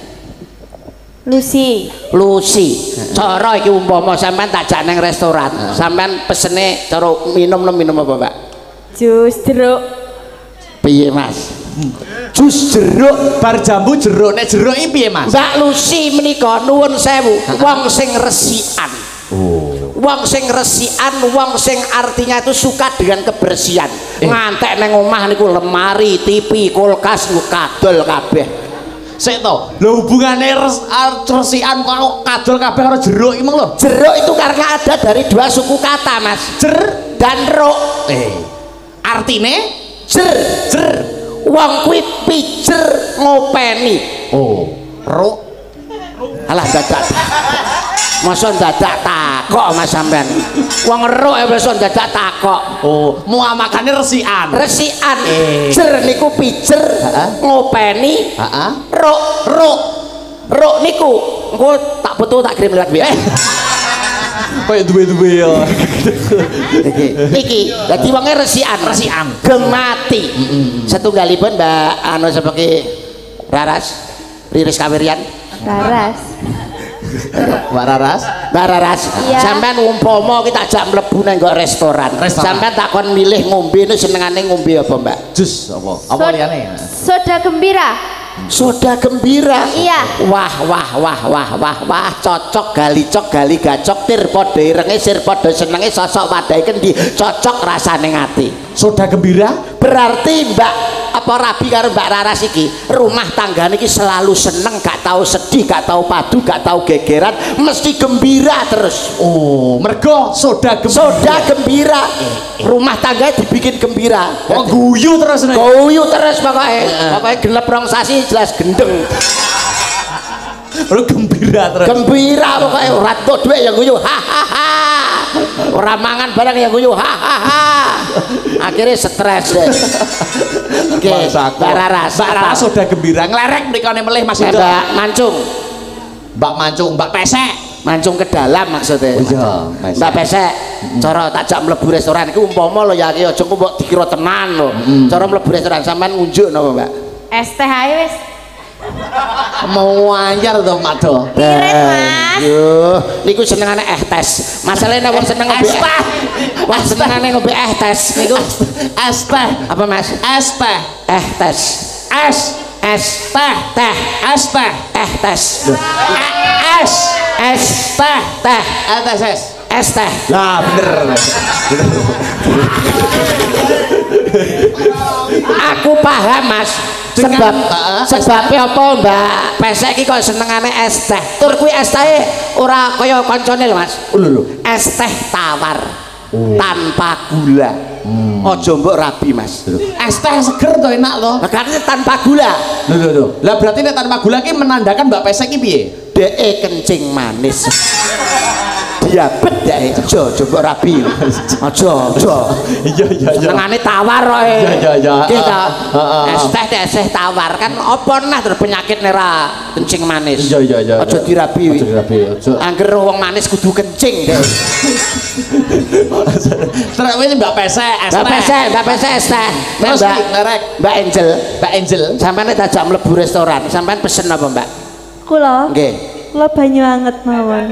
Lucy. Cara iki umpama sampean tak jak nang restoran, sampean pesene cara minum apa, Mbak? Jus jeruk. Piye, Mas? Jus jeruk, bar jambu jeruk. Nek jeruk iki piye, Mas? Mbak Lucy menika nuwun sewu, wong sing resikan. wong sing resikan, wong sing artinya itu suka dengan kebersihan. Ngantek neng omah niku lemari, TV, kulkas niku kadol kabeh. Sik to, lho hubungane resikan kok kadol kabeh karo jeruk iki mong lho. Jeruk itu karena ada dari dua suku kata, Mas. Jer dan ruk. Artine jer. Wong kuwi pijer ngopeni. Oh, ruk. Alah dadak. Masa dadak takok Mas sampean. Wong ruk ya wis dadak takok. Oh, muamakane resikan. Resikan. Jer niku pijer ngopeni. Heeh. Ruk niku engko tak foto tak kirim lewat WA. Kayak duwe-duwe ya. Iki dadi wonge resikan. Gemati. Setunggalipun Mbak anu sebagai Raras Riris Kawirian. Laras. Mbak Raras. Iya. Sampean umpama kita ajak mlebu nang restoran. Sampean takon milih ngombe nu senengane ngombe apa, Mbak? Jus apa? Apa liyane? Soda gembira. Soda gembira. Iya. Wah, cocok galicok gali gacok tir padha irenge sir padha senenge sosok wadahe kendi cocok rasane ngati. Soda gembira Berarti Mbak apa Rabi karo Mbak Raras iki rumah tangga niki selalu seneng, gak tahu sedih, gak tahu padu, gak tahu gegeran, mesti gembira terus. Oh, mergo soda gembira. Rumah tangga dibikin gembira. Oh, guyu terus nih. Guyu terus pokoknya genep rong sasi jelas gendeng. Lu gembira terus. Gembira pokoknya ora entuk dhuwit ya guyu. Hahaha. Ora mangan barang ya guyu. Hahaha. Akhirnya stres deh. Oke, Mbak Raras soda gembira nglerek mrikane melih Mas Ido. Mbak Mancung. Mbak Pesek. Mancung ke dalam maksudnya. Oh iya, Mbak Pesek. Cara takjak mlebu restoran iki umpama lho ya iki aja mbok dikira tenan lho. Cara mlebu restoran sampean ngunjuk napa, Mbak? Es teh ae wis. Mau anyar to, Mak Do. Irit, Mas. Yo, niku senengane tes. Masalahnya wong seneng ngombe es teh. Wong senengane ngombe tes niku Es teh. apa, Mas? Es teh. Tes. Es teh. Es teh. Tes. Es teh. Es teh. Lah bener. Aku paham, Mas. Sebabnya apa Mbak Pesek iki kok senengane es teh. Tur kuwi es teh ora kaya kancane lho, Mas. Lho. Es teh tawar tanpa gula. Aja mbok rabi, Mas. Es teh seger to enak to. Lah kan tanpa gula. Lho. Lah berarti nek tanpa gula ki menandakan Mbak Pesek ki piye? Deke kencing manis. Diabet dek aja mbok rabi. Aja. Iya. Senengane tawar kok. Iya. Kita es teh tawar kan apa nah terus penyakit nera kencing manis. Iya. Aja dirabi. Aja. Angger wong manis kudu kencing dek. Terus ini Mbak Pesek es teh. Mbak Pesek es teh. Terus ngerek Mbak Angel. Sampeyan nek ajak mlebu restoran, sampeyan pesen apa, Mbak? Kula. Nggih. Kula banyu anget mawon.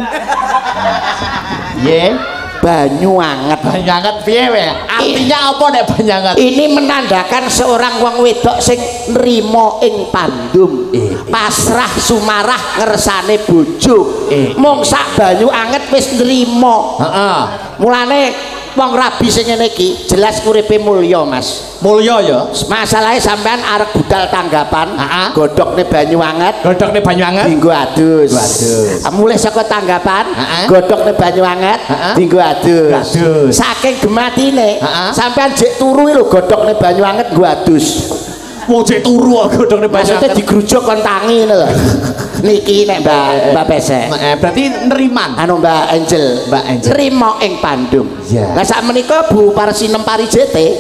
Ye, Banyu anget. banyu anget piye we? Artinya apa nek banyu anget? Ini menandakan seorang wong wedok sing nrimo ing pandum, pasrah sumarah ngersane bojo. Mung sak banyu anget wis nrimo. Heeh. Mulane wong rabi sing ngene iki jelas uripe mulya, Mas. Mulya ya. Masalahnya sampean arep budal tanggapan, godhokne banyu anget, Godhokne banyu anget. dinggo adus. Mulih saka tanggapan, godhokne banyu anget, dinggo adus. Saking gematine, sampean jek turu lho godhokne banyu anget nggo adus. Wong jek turu kok godhokne banyu Maksudnya anget. digrujuk kon tangi lho. Niki nek Mbak Pesek. Berarti neriman. Anu Mbak Angel. Nrimo ing Bandung. Lah sak menika Bu Parsinem Parijete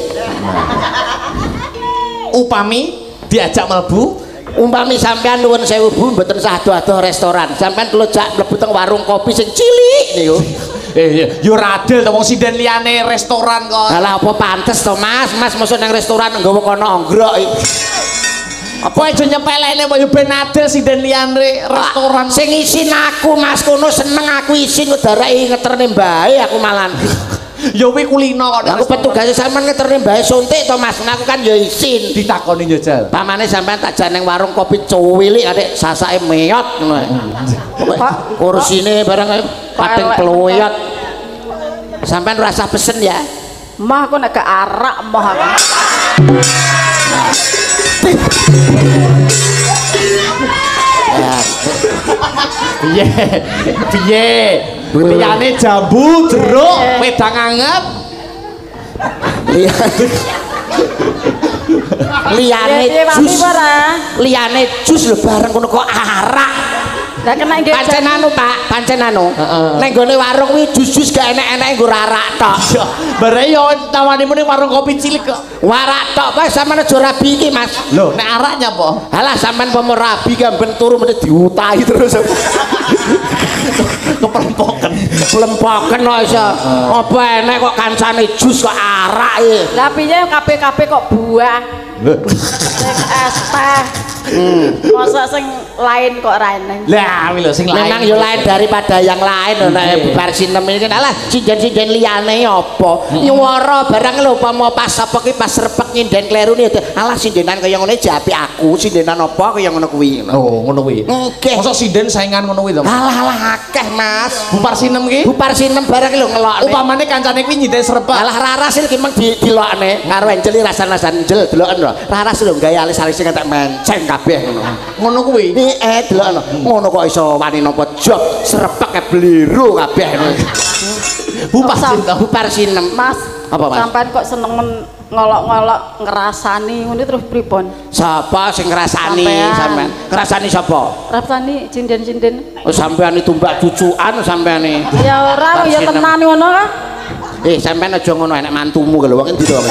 Upami diajak mlebu, umpami sampean nuwun sewu Bu mboten sah ado-ado restoran. Sampean kula jak mlebu teng warung kopi sing cilik niku. yo radel to wong sinden liyane restoran kok. Lah apa pantes to, Mas? Mas mosok nang restoran nggawa kono anggrok iki. Apa aja nyepelekne yo ben adil sinden liyane restoran. Sing isin aku, Mas, kono seneng aku isin darake ngeterne mbae aku malan. Yo kuwi kulino kok. Aku petugas sampean ngeterne mbae suntik to, Mas. Aku kan yo isin. Ditakoni yo Jal. Pamane sampean tak jan ning warung kopi cuwilik atik sasake meyot ngono. Kursine barang pating peluyot. Sampean rasa pesen ya. Mah aku nek arak mah aku. Piye? Piye? Liyane jambu, jeruk, wedang anget. Liyane jus. Liyane jus lho bareng kono kok arak. Lah kena nggih Pancen anu Pak, pancen anu. Ning gone warung kuwi jus-jus gak enek-enek nggo arak tok. Bare yo tawani muni warung kopi cilik kok. Warak tok Pak sampean aja rabi iki Mas. Lho, nek araknya apa? Halah sampean pomo rabi gamben turu mesti diutahi terus. Keplompoken. Plempoken kok iso. Apa enek kok kancane jus kok arak iki. Lah piye kabeh-kabeh kok buah. Sing es teh. Masa sing lain kok ra eneng. Lah, kuwi lho sing lain. Memang yo lain daripada yang lain lho nek bubar sinem iki alah sinden-sinden liyane apa. Nyuwara barang lho upama pas apa ki pas repek nyinden kleru ni alah sindenan kaya ngene japi aku sindenan apa kaya ngono kuwi. Oh, ngono kuwi. Nggih. Masa sinden saingan ngono kuwi to? Alah akeh Mas. Bubar sinem ki? Bubar sinem barang lho ngelokne. Upamane kancane kuwi nyinden serepek. Alah raras iki meng dilokne karo encel rasan-rasan encel deloken lho. Raras lho gawe alis-alis sing ketek menceng kabeh ngono. Ngono kuwi. Deloken ngono kok iso wani napa job serepek bliru kabeh ngono. Bubar sinem. Mas, apa Mas? Sampean kok seneng ngolok-ngolok ngrasani ngono terus pripun? Sapa sing ngrasani sampean? Ngrasani sapa? Rasani cinden-cinden. Oh sampean itu mbak cucukan sampean e. Ya ora ya tenan ngono ka. Sampean aja ngono enek mantumu lho wong endi to.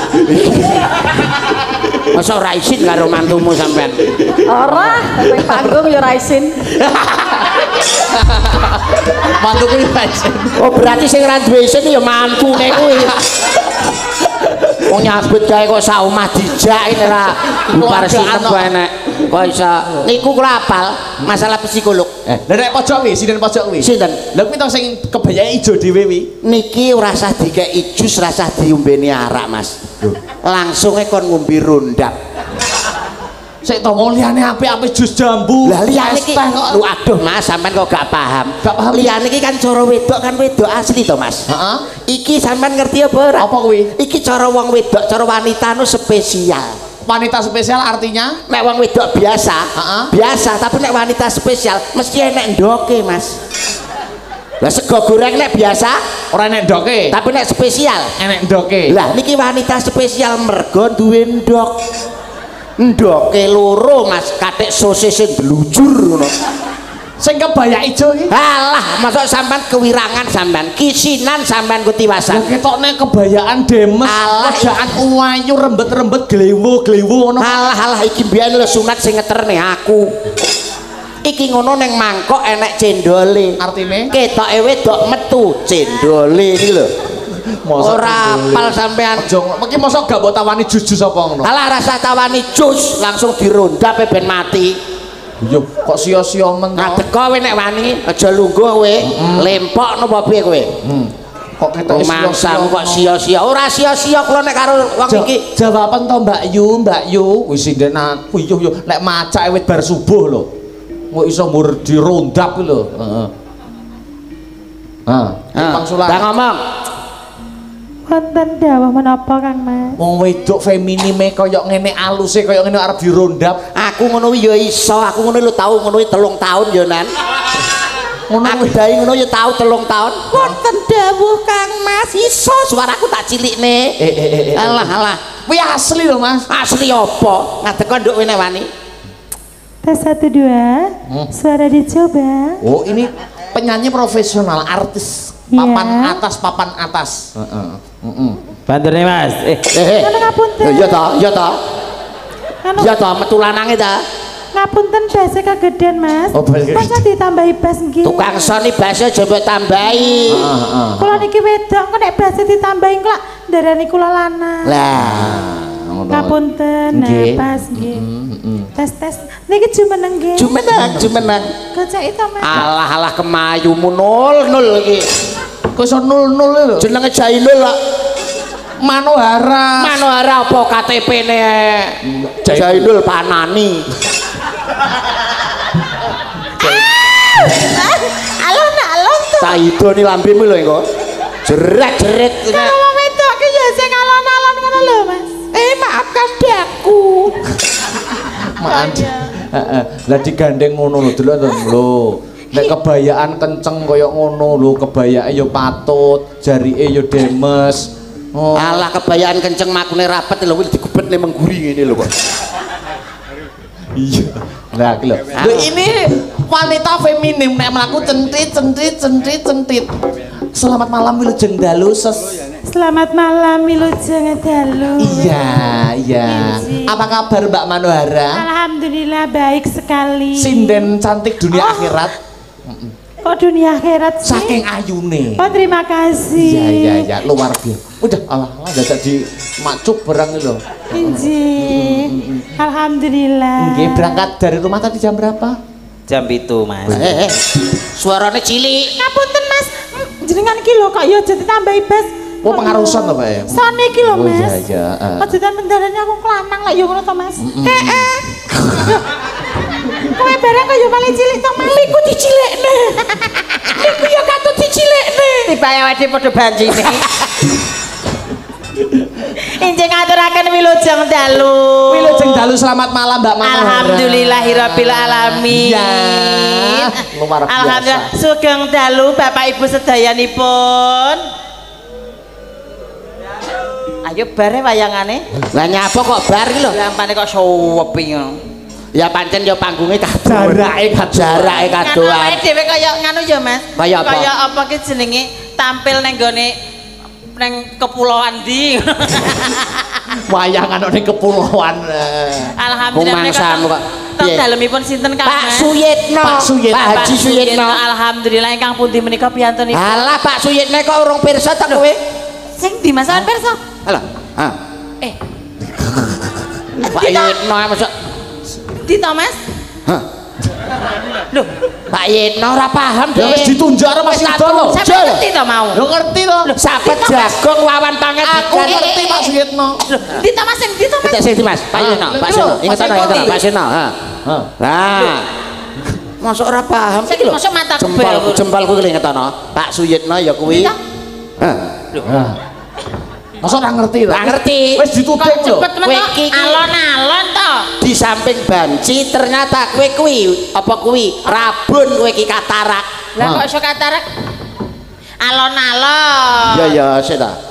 Masa ora isin karo mantumu sampean? Ora, ning panggung ya ora isin. Mantu kuwi isin. Oh berarti sing ra duwe isin ya mantune kuwi. Wong nyabut gawe kok sak omah dijak ini ra bubar sinem kok enek. Kok iso niku kula apal masalah psikolog. Lah nek pojok kuwi, sinden pojok kuwi. Sinten? Lha kuwi to sing kebayake ijo dhewe kuwi. Niki ora usah dikeki jus, ora usah diombeni arak, Mas. Langsung kon ngombe rondap. Sik to wong liyane apik-apik jus jambu. Lah liyane iki lu aduh Mas, sampean kok gak paham. Gak paham. Liyane iki kan cara wedok kan wedok asli to, Mas. Heeh. Iki sampean ngerti apa ora? Apa kuwi? Iki cara wong wedok, cara wanita nu spesial. Wanita spesial artinya Nek wong wedok biasa, biasa, tapi nek wanita spesial mesti enek ndoke, Mas. Lah sego goreng nek biasa ora enek ndoke, tapi nek spesial enek ndoke. Lah niki wanita spesial mergo duwe ndok. Ndoke loro Mas, katik sosis sing blujur ngono. Sing kebaya ijo iki. Halah, masuk sampean kewirangan sampean, kisinan sampean kutiwasan. Lah ketokne kebayaan demes, wajaan uwayu rembet-rembet glewo-glewo ngono. Halah iki mbiyen lho sunat sing ngeterne aku. Iki ngono ning mangkok enek cendole. Artine ketoke wedok metu cendole iki lho. Ora apal sampean. Iki mosok gak mbok tawani jus-jus apa ngono. Alah rasa tawani jus langsung dirondap ben mati. Yo kok sia-sia men. Nah teko kowe nek wani aja lungguh kowe. Lempok napa piye kowe? Kok ketok mangsamu kok sia-sia. Ora sia-sia kula nek karo wong iki. Jawaban to Mbak Yu. Wis sinden aku yo nek macake wit bar subuh lho. Kok iso mbur dirondap kuwi lho. Heeh. Pangsulan. Dah ngomong. Wonten dawuh menapa Kang Mas? Wong wedok feminime kaya ngene aluse kaya ngene arep dirondap. Aku ngono ya iso, aku ngono lho tau ngono 3 tahun ya nan. Ngono aku dai ngono ya tau 3 tahun. Wonten dawuh Kang Mas, iso suaraku tak cilikne. Alah. Kuwi asli lho Mas. Asli apa? Ngadeg kok nduk wene wani. Tes 1 2. Suara dicoba. Oh, ini penyanyi profesional, artis. Papan atas. Banter nih Mas. Ngono ngapunten. Ya ta. Ya ta metu lanange ta. Ngapunten base kagedean Mas. Oh, base Masa ditambahi bas nggih. Tukang soni base aja mbok tambahi. Kula niki wedok kok nek base ditambahi kok ndarani kula lanang. Lah, Ngapunten, nah pas nggih. Tes. Niki jumeneng nggih. Jumeneng. Kocek itu Mas. Alah kemayumu nul iki. Kok iso 00 lho. Jenenge Jainul kok. Manohara apa KTP-ne? Jainul Panani. Alon. Tak idoni lambemu lho engko. jerat-jerit. Kalau wong wedok ki ya sing alon-alon ngono lho, Mas. Maafkan daku. Maaf. Heeh. Lah digandeng ngono lho delok lho. Nek kebayaan kenceng kaya ngono lho, kebayake ya patut, jarike ya demes. Oh. Alah kebayaan kenceng makune rapet lho digubetne mengguri ngene lho kok. Iya. Lah iki lho. Lho ini wanita feminim nek mlaku centit. Selamat malam Wilujeng Dalu. Selamat malam Wilujeng Dalu. Iya. Apa kabar Mbak Manohara? Alhamdulillah baik sekali. Sinden cantik dunia akhirat. Kok dunia akhirat sih? Saking ayune. Oh terima kasih. Iya, luar biasa. Udah, Allah dadak di macuk barang lho. Injih. Alhamdulillah. Nggih, berangkat dari rumah tadi jam berapa? Jam 7 Mas. Suarane cilik. Ngapunten Mas, jenengan iki lho kok ya jadi tambahi bas. Oh, pengarusan to, Pak ya? Sone iki lho, Oh, Mas. iya. Majudan bendarane aku kelanang lek yo ngono to, Mas. Kowe barang kaya paling cilik to, Mas. Iku dicilekne. Iku ya katut dicilekne. Tibae awake padha banjine. Injing ngaturaken Wilujeng Dalu. Wilujeng Dalu selamat malam Mbak Manohara. Alhamdulillahirabbil alamin. Ya, luar biasa. Alhamdulillah sugeng dalu Bapak Ibu sedayanipun. Ayo bare wayangane. Lah nyapa kok bar iki lho? Lampane kok suwepi ngono. Ya pancen ya panggunge kadoan. Jarake kadoan. Awake dhewe kaya nganu ya, Mas. Kaya apa? Kaya apa ki jenenge tampil ning gone neng kepulauan di. Wayangan ning kepulauan. Alhamdulillah Mangsamu kok. Tok dalemipun sinten Kang? Pak Suyitno. Pak Haji Suyitno. Alhamdulillah ingkang pundi menika piyantunipun. Alah Pak Suyitno kok urung pirsa ta kowe? Sing di masakan perso. Alah. Pak Yitno masuk. Di Thomas. Loh, Pak Yitno ora paham Ya wis ditunjuk karo Mas Yudo lho. sampe ngerti to mau. Lho ngerti to. Sahabat jagung wawan panget. Aku ngerti Pak Suyitno. Di Thomas sing di Thomas. Kita sing Mas, Pak Yitno, Pak Sino. Ingat Pak Sino. Nah. Masuk ora paham Saiki masuk mata jempolku kelingetono. Pak Suyitno ya kuwi. Masa ora ngerti to? Ora ngerti. Wis dituding lho. Cepet men alon-alon to. Di samping banci ternyata kowe kuwi apa kuwi rabun kowe iki katarak. Lah kok iso katarak? Alon-alon. Ya sik ta.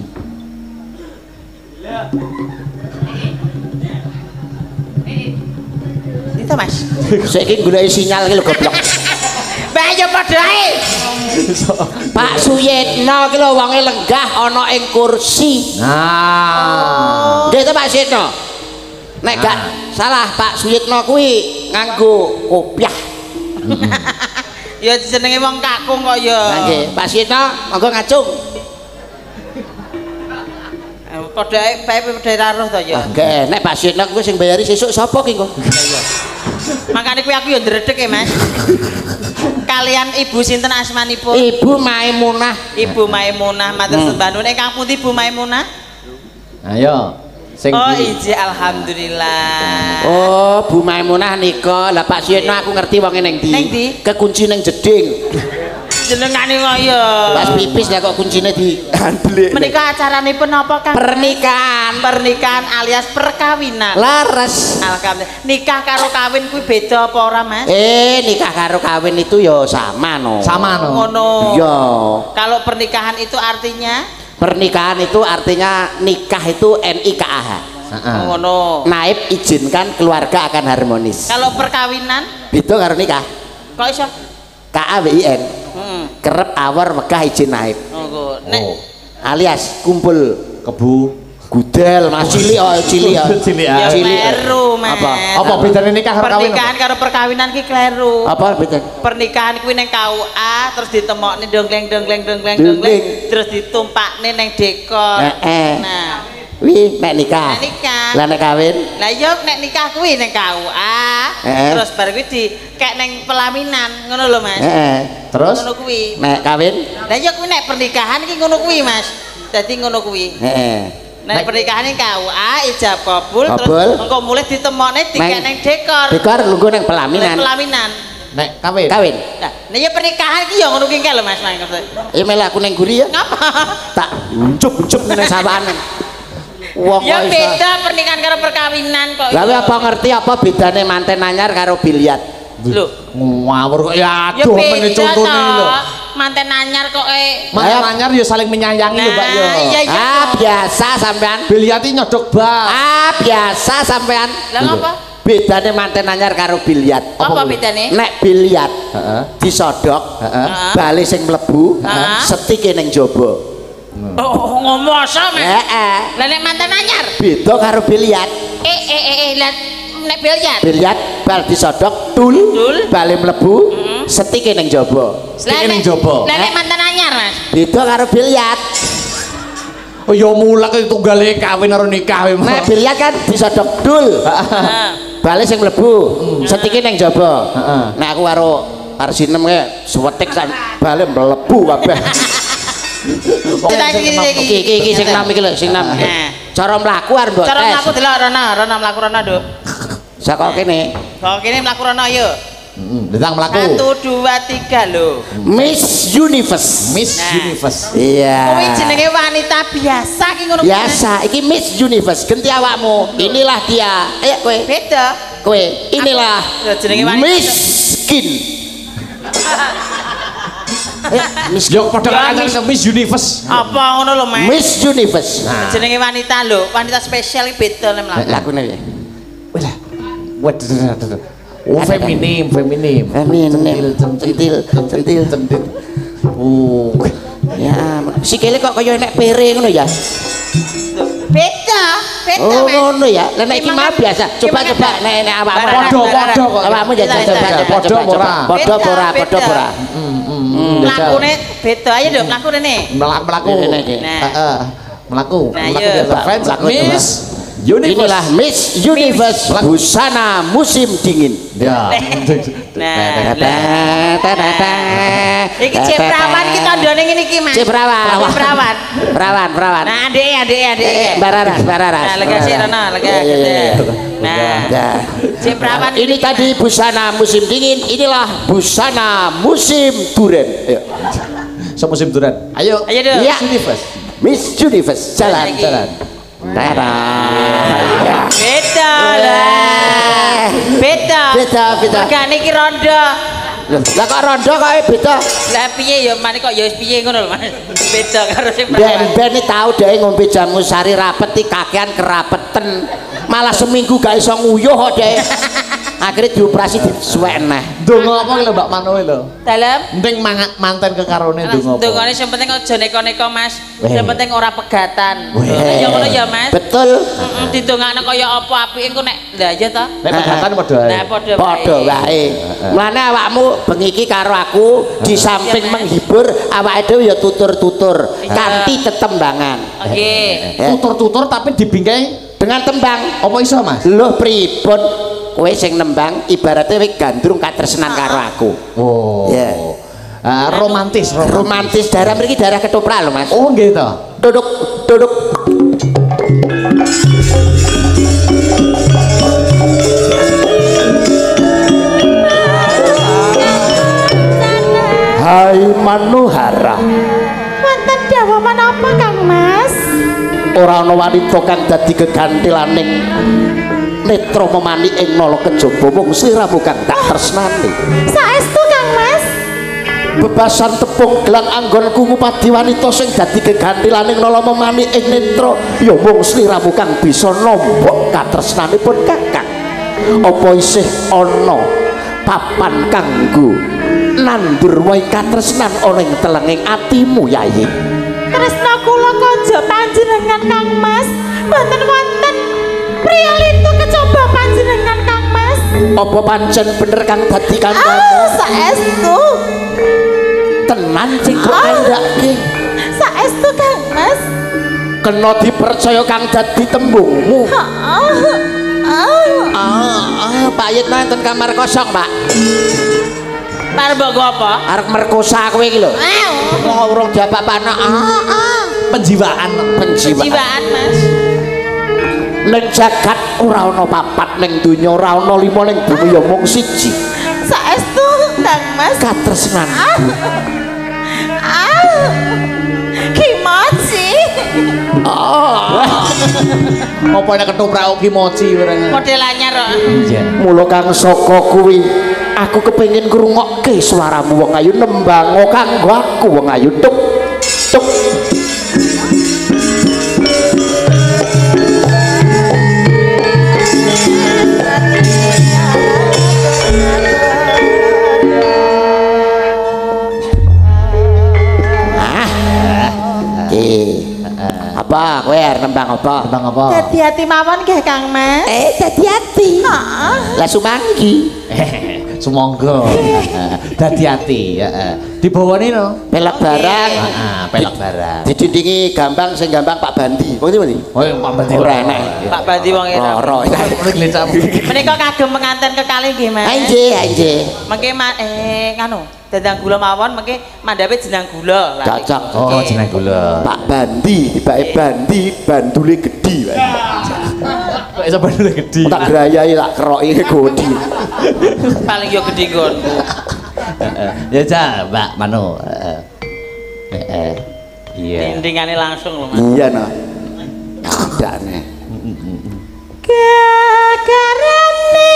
Itu Mas. Saiki goleki sinyal iki lho goblok. Mbak yo padha ae. Pak Suyitno iki lho wonge lenggah ana ing kursi. Nah. Nggih to Pak Suyitno. Nek gak salah Pak Suyitno kuwi nganggo kopiah. Ya jenenge wong kakung kok ya. Nggih, Pak Suyitno monggo ngacung. Padha ae bae padha roh to ya. Nggih, nek Pak Suyitno kuwi sing bayari sesuk sapa ki kok? Makane kuwi aku ya ndredeg ya Mas. Kalian ibu sinten asmanipun? Ibu Maimunah. Ibu Maimunah matur sembah nuwun. Ingkang pundi Bu Maimunah? Ayo. Sing Oh di. iji alhamdulillah. Oh, Bu Maimunah nika. Lah Pak Suyitno aku ngerti wonge ning ndi? Ning ndi? Kekunci ning jeding. Jenengane kaya. Pas pipis lah kok kuncine di handle. Menika acaranipun apa Kang? Pernikahan alias perkawinan. Laras. Alhamdulillah. Nikah karo kawin kuwi beda apa ora, Mas? Nikah karo kawin itu ya sama no. Sama no. Ngono. Iya. Kalau pernikahan itu artinya Pernikahan itu artinya nikah itu NIKAH. Heeh. ngono. Naib izinkan keluarga akan harmonis. Kalau perkawinan Itu karo nikah. kok iso? KAWIN. Kerep awar wegah izin naib. Monggo. Nek Alias kumpul Kebu. gudel Mas cili Cilik ya Cili. kleru, Mas. Apa bedane nikah karo kawin? Pernikahan karo perkawinan ki kleru. Apa beda? Pernikahan kuwi ning KUA terus ditemokne dongleng Dongleng. terus ditumpakne ning dekor. Nah, Wi nek nikah. nek nikah. Lah nek kawin Lah yo nek nikah kuwi ning KUA. Terus bar kuwi dikek ning pelaminan, ngono lho Mas. Terus Ngono kuwi. nek kawin Lah yo kuwi nek pernikahan iki ngono kuwi Mas. Dadi ngono kuwi. Nek pernikahan ning KUA ijab kabul terus Kabul. engko mulih ditemokne dikek Neng- ning dekor. dekor lungguh ning Ning pelaminan. pelaminan. Nek kawin. Kawin. Nah, ya pernikahan iki ya ngono ki lho Mas. Ya melu aku ning guri ya. Ngapa? Tak unjuk-unjuk ning sawane. Wong Ya beda pernikahan karo perkawinan kok. Lah apa ngerti apa bedane manten anyar karo biliat? Lho, Ngawur kok ya ya aduh beda meneh contone lho. manten anyar kok Manten anyar ya saling menyayangi lho Mbak ya. Iya iya. Biasa sampean. Biliati nyodok bal. Biasa sampean. Lah ngapa? Bedane manten anyar karo biliat. Apa bedane? Nek biliat disodok, bale sing mlebu, setike ning jaba. Oh, ngomong sama. Heeh. Lah nek manten anyar? Beda karo biliat. Lah nek biliat. Biliat bal disodok, tul, bale mlebu, setike ning jaba. Setike ning jaba. Lah nek manten anyar, Mas? Beda karo biliat. Oh ya mulak itu tunggale kawin karo nikah wae. Nek biliat kan disodok dul. Bale sing mlebu, setike ning jaba. Nek aku karo sinem ke suwetik bale mlebu kabeh. Iki sing enam iki lho, sing enam. Cara mlaku arep mbok tes. Cara mlaku delok rono mlaku rono, Nduk. Saka kene. Kok kene mlaku rono ayo. Detang mlaku. 1 2 3 lho. Miss Universe. Miss Universe. Iya. Kuwi jenenge wanita biasa ki ngono. Biasa, iki Miss Universe. Genti awakmu. Inilah dia. Ayo kowe. Beda. Kowe, inilah jenenge wanita. Miskin. Yo padha karo Miss Universe. Apa ngono lho, Mas? Miss Universe. Jenenge wanita lho, wanita spesial iki beda nek mlaku. Lakune piye? Wes lah. Waduh. Oh feminim. Centil. Oh. Ya, sikile kok kaya nek pere ngono ya. Beda, Oh, Mas. ngono ya. Lah nek iki mah biasa. Coba nek awakmu. Padha kok. Awakmu coba. Padha ora. Mlakune beda ayo Nduk, mlaku rene. Melaku. Heeh. Melaku. Nah, iya. Miss Universe. Inilah Miss Universe busana musim dingin. Ya. Nah, iki ceprawan iki tandane ngene iki, Mas. Ceprawan. Perawan. Nah, adik. Bararas. Nah, lega sih Rono, lega. Nah, ceprawan Ini tadi busana musim dingin, inilah busana musim duren. Ayo. Semusim duran. Ayo. Ayo, Nduk. Iya. Miss Universe. Miss Universe jalan. Beda lah. Beda. Regane iki rondo. Lah kok rondo kok beda? Lah piye ya mane kok ya wis piye ngono lho, Mas. Beda karo sing perawan. Ben tau dhewe ngombe jamu sari rapet iki kakean kerapeten. Malah seminggu gak iso nguyuh kok dhewe. Akhirnya dioperasi disuwek neh. Donga apa lho Mbak Manoe lho? Dalem. Penting manten kekarone donga apa? Dongane sing penting aja neko-neko, Mas. Sing penting ora pegatan. Weh. Ya ngono ya, Mas. Betul. Didongakno kaya apa apike engko nek lha ya ta. Nek pegatan padha ae. Nah, Padha wae. Mulane awakmu bengi iki karo aku di samping menghibur awake dhewe ya tutur-tutur kanthi tetembangan. Oke. Tutur-tutur tapi dibingkai Dengan tembang. apa iso Mas? Loh pripun kowe sing nembang ibaratnya kowe gandrung katresnan karo aku. Oh. Ya. Romantis. Romantis daerah mriki daerah ketoprak lho Mas. Oh nggih to. Duduk. Hai Manuhara. Wonten dawa menapa Kang Mas? Ora ana wanita kang dadi gegantilaning netra memani ing nala kejaba mung sliramu kang tak tresnani. Saestu Kang Mas. Bebasan tepung gelang anggonku ngupadi wanita sing dadi gegantilaning nala memani ing netra ya mung sliramu kang bisa nombok katresnanipun kakang. Apa isih ana papan kanggo nandur wae katresnan ana ing telenging atimu Yayi? Tresna kula kaja panjenengan Kang Mas. Mboten wonten priyalitu kecoba panjenengan Kang Mas. Apa pancen bener kang dadi kancamu? Saestu. Tenan sing kok kandhake. Saestu Kang Mas. Kena dipercaya kang dadi tembungmu. Pak Yitno enten kamar kosong, Pak. Par mbok apa? Arep merkosa kowe iki lho. Wong urung diapa-apana. Penjiwaan. Jiwaan, Mas. Ning jagat ora ana papat ning donya, ora ana 5 ning bumi ya mung siji. Saestu. Mas. Katresnan. Kimochi. Apa nek ketoprak kimochi bareng. Model anyar kok. Iya. Mula kang saka kuwi aku kepengin ngrungokke swaramu wong ayu nembang kanggo aku wong ayu tuk tuk. Apa kowe arep nembang apa? Nembang apa? Dadi ati mawon nggih Kang Mas. Dadi ati. Heeh. Lah sumanggi. Sumangga. Dadi ati, heeh. Dibawane no. Pelek barang. Heeh, pelek barang. Didindingi gampang sing gampang Pak Bandi. Kok ndi? Oh, Pak Bandi. Ora enak. Pak Bandi wong era. Loro. Menika kagem penganten kekalih nggih, Mas. Nggih. Mengke nganu dandang gula mawon mengke mandhape jenang gula lah. Cocok. Oh, jeneng gula. Pak Bandi, tibake Bandi, bandule gedhi wae. Kok iso bandule gedhi. Tak grayai tak keroki godi. Paling yo gedhi nggonku. Ya ja, Mbak Mano. Iya. Dindingane langsung lho, Mas. Iya no. Ndane. Kekarane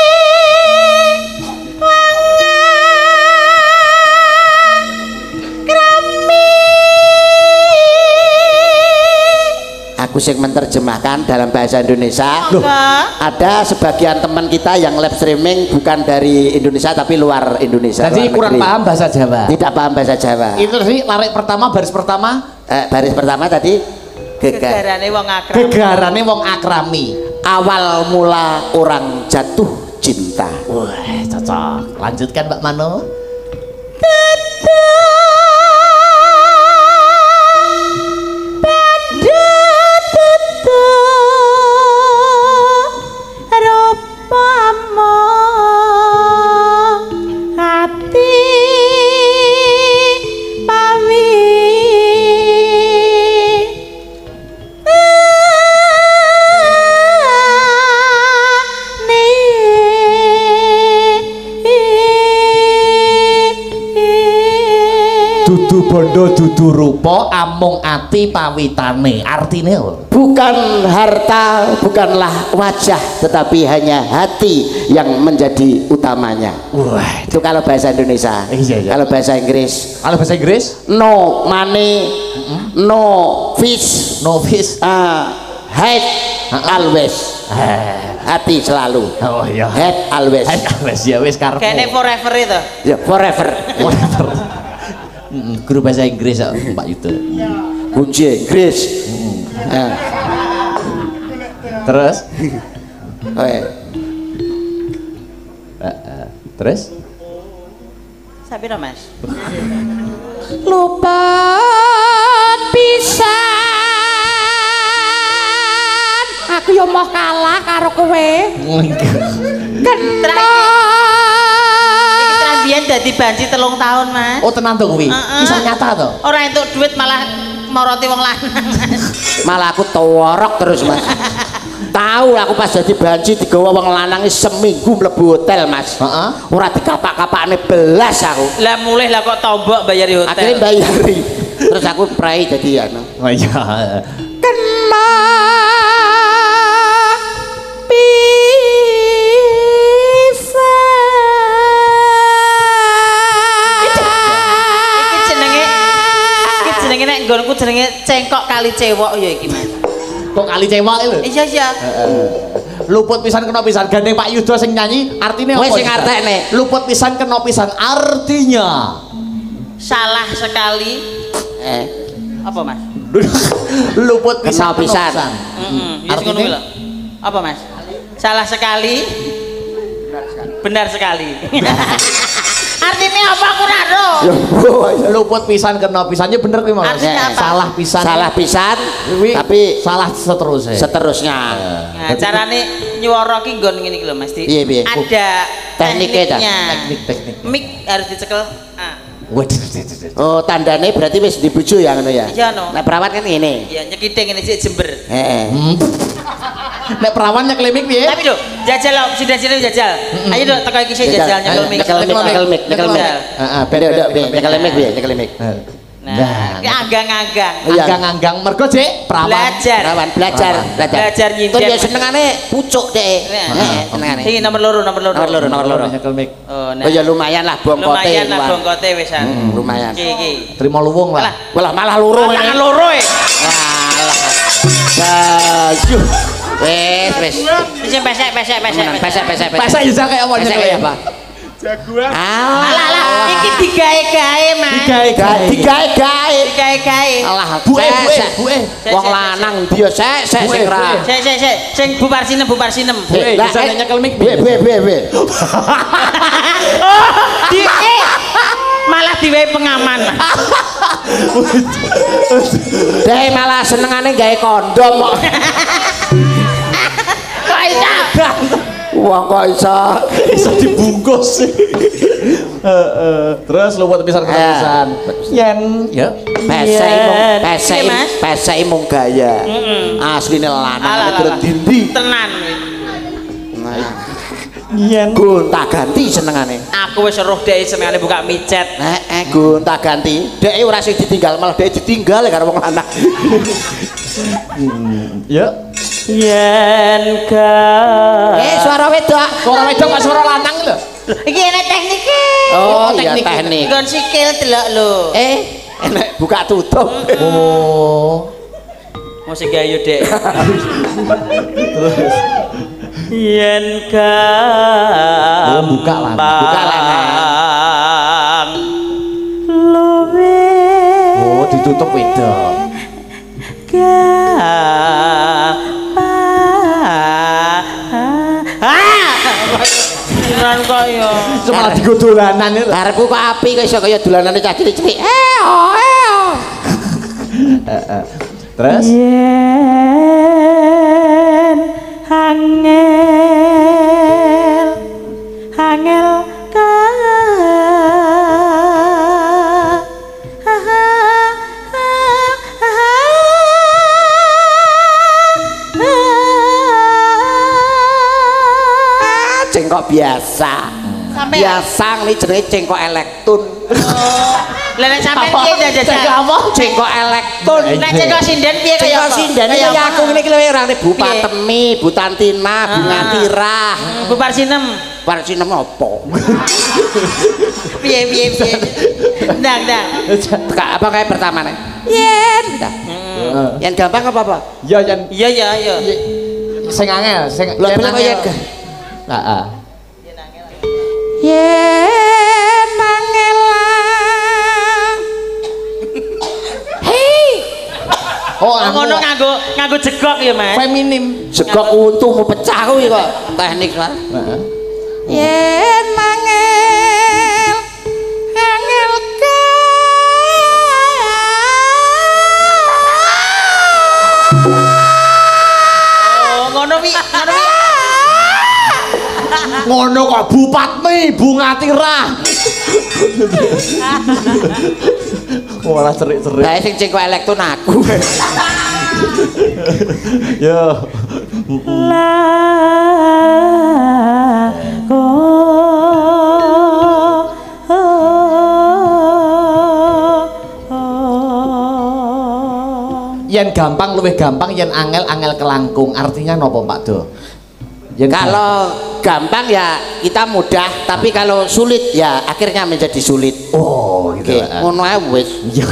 Aku sing menerjemahkan dalam bahasa Indonesia. Loh. Ada sebagian teman kita yang live streaming bukan dari Indonesia tapi luar Indonesia. Jadi luar kurang negeri. paham bahasa Jawa. Tidak paham bahasa Jawa. Itu tadi larik pertama baris pertama Baris pertama tadi Gegarane wong akrab. gegarane wong akrami. awal mula orang jatuh cinta. Wah, cocok. Lanjutkan Mbak Mano. Dudu bondo dudu rupa amung ati pawitane. Artine apa? Bukan harta, bukanlah wajah, tetapi hanya hati yang menjadi utamanya. Wah, Itu kalau bahasa Indonesia. Iya. Kalau bahasa Inggris, kalau bahasa Inggris no money, no fish, novice. head always. Hati selalu. Oh iya. Head always. Wes ya wis karepmu. Kayaknya forever itu. Ya, forever. Whatever. Guru bahasa Inggris kok Pak Yudo. Kunci Inggris. Terus? Oke. Terus? Sampai no, Mas. lupa pisan aku yo mau kalah karo kowe kena Biyen dadi banci 3 tahun, Mas. Oh tenan tuh kuwi. Kisah nyata tuh. Ora entuk duit malah moroti wong lanang. Malah aku torok terus, Mas. Tahu aku pas jadi banci digawa wong lanang seminggu mlebu hotel, Mas. Heeh. Ora dikapak-kapakne belas aku. Lah mulih lah kok tombok bayari hotel. Akhirnya bayari. Terus aku prai jadi anu. Oh iya. kena Iki jenenge nek nggonku jenenge cengkok kali cewok ya iki, Mas. Kok kali cewek lho. Iya. Luput pisan kena pisan gandeng Pak Yudo sing nyanyi artinya apa? Wes sing artekne. Luput pisan kena pisan artinya Salah sekali. Apa, Mas? luput pisan Kena pisan. Ya sing ngono kuwi lho. Apa, Mas? Salah sekali. Benar sekali. Artinya apa aku ora ero. Luput pisan kena pisannya bener kuwi Mas. Artinya apa? Salah pisan. Salah pisan Kuwi tapi salah seterusnya. seterusnya. Nah, carane nyuwara ki nggon ngene iki lho, Mas. Piye, piye? Ada Tekniknya dah. Teknik. Mic harus dicekel. Waduh. Oh, tandane berarti wis dibujuk ya ngono ya. Iya, no. Nek perawat kan ngene. Ya nyekithing ngene sik jember. Heeh. Nek perawan nyekel mic piye? Tapi Dok, jajal lo, sudah jajal. Ayo Dok, teko iki sik jajal nyekel mic. Nyekel mic. Heeh, nyekel mic. Nah, anggang-anggang. Anggang-anggang mergo Cek perawan. Belajar nyinden. Tur ya senengane pucuk dek. Senengane. Iki nomor loro. Nyekel mic. Oh, Oh ya lumayan lah bongkote. lumayan lah bongkote wisan. Lumayan. Iki. Terima luwung lah. Walah malah loro Tangan ini. loro e. Bayuh. Wes. Sing pesek. Pesek ya kayak apa nyekel apa? Jagoan. Alah, iki digawe-gawe, Mas. Digawe-gawe. Alah, Buke. wong lanang dia sek sing ra. Sing bubar sinem. Bisa nyekel mic. Buwe. Oh, malah diwehi pengaman. Dek malah senengane gawe kondom kok. Kok iso? Wong kok Bisa dibungkus. Terus luwet pisan. Yen ya. Pesek mung gaya. Asline lanang terus dindi. Tenan. Yen Gonta-ganti senengane. Aku wis eruh dhek senengane buka micet. Gonta-ganti. Dhek ora sing ditinggal, malah dhek ditinggal karo wong lanang. ya. Yen ka. Suara wedok. Suara wedok kok suara lanang lho. Iki enek teknike. Oh, iya teknik. Nggon sikil delok lho. Enek buka tutup. Oh. Musik gayu Dek. Terus Yen ka. buka lanang. Luwe. Oh, ditutup wedok. Siran kok ya. Malah digo dolanan lho. Karepku kok api kok iso kaya dolanane cah cilik-cilik. Terus Yen angel ka cengkok biasa. Sampai Biasa ngene jenenge cengkok elektun. Lah nek sampean piye jajal? Cengkok elektun. Nek cengkok sinden piye kaya Cengkok sinden iki ya aku ngene iki lho ora Bu Patemi, Bu Tantina, Bu Ngantirah. Bubar sinem. Bar sinem apa? Piye. Ndang. Apa kayak pertama nih? Yen gampang apa? ya yen Iya. sing angel, sing Lha bilang kaya heeh. yen angel. Oh, Ngono nganggo jegok ya, Mas. feminim. Jegok untu mau pecah kuwi kok teknik lah. Heeh. Yen angel ka. Oh, ngono wi. Ngono kok Bu Patmi, Bu Ngantirah. Malah cerik-cerik. Lah sing cengkok elektron aku. Yo. Yen gampang luwih gampang, yen angel kelangkung. Artinya nopo Pak Do? Ya kalau gampang ya kita mudah, tapi kalau sulit ya akhirnya menjadi sulit. Oh, gitu. Oke, ngono ae wis.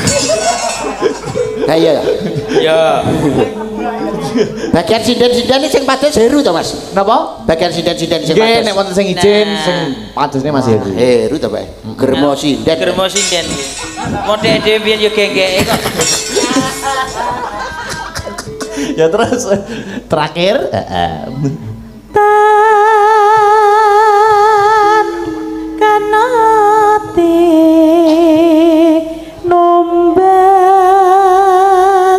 Lah iya. Ya. Bagian sinden-sinden ini sing pados heru to, Mas? Napa? Bagian sinden-sinden sing Nggih, pados. nek wonten sing ijen Nah. sing padosne Mas Heru. Heru to, Pak. Germo sinden. Germo sinden. Model dhewe biyen yo genggeke kok. Ya terus terakhir, tan kanati numbas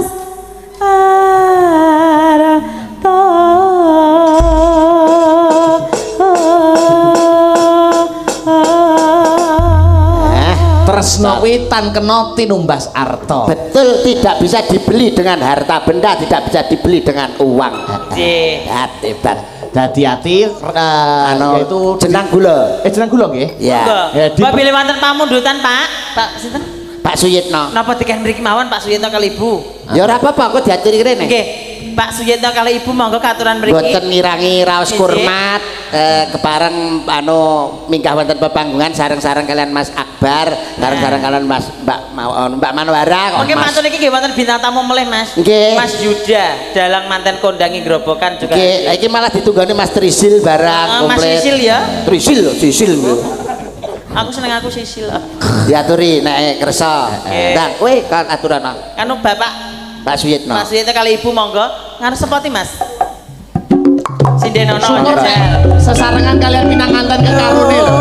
arta Tresno kuwi tan kena tinumbas arta. Betul, tidak bisa dibeli dengan harta benda, tidak bisa dibeli dengan uang. Hebat. Hati-hati Yaitu jenang gula. Jenang gula nggih? Ya. Pak pilih wonten pamundutan, Pak. Pak sinten? Pak Suyitno. Napa diken mriki mawon Pak Suyitno kali Ibu? Ya ora apa-apa, kok diaturi kene. Nggih. Pak Suyitno kali Ibu monggo katuran mriki. Boten ngirangi raos kurmat kepareng minggah wonten pepanggungan sareng-sareng kalian Mas Akbar, sareng-sareng kalian Mbak Manwara. Oke, mantun iki nggih wonten bintang tamu melih, Mas. Nggih. Mas Yuda, dalang manten kondangi grobokan juga. Nggih, iki malah ditunggani Mas Trisil barang Mas komplit. Sisil ya. Trisil. Aku seneng aku Sisil. Diaturi nek kersa. Ndang kowe kan aturana. Anu Bapak Pak Suyitno. Mas Suyitno kali Ibu monggo ngarep sepoti, Mas. Sindenono. Syukur sesarengan kalian pinanganten ke karune lho.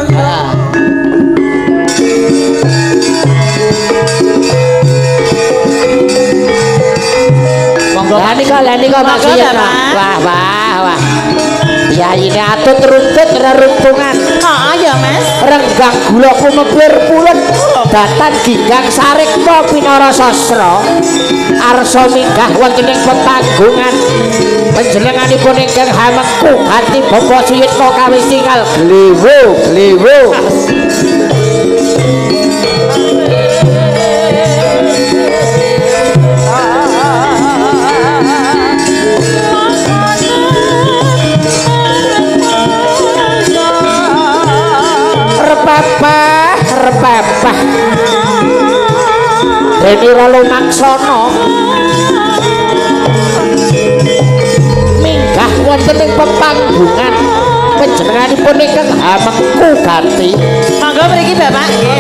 Monggo Lah nika Mas Suyitno. Wah. Ya ini atut runtut reruntungan. Ya Mas. Renggang gula kumebir pulen datan ginggang sarik pinara sastra arsa minggah wonten ing petanggungan panjenenganipun ingkang hamengku hati Bapak Suyitno kawis tinggal gliwo repepah Deni Rolo Maksono minggah wonten ing pepanggungan panjenenganipun ingkang hamengku ganti Monggo mriki Bapak nggih.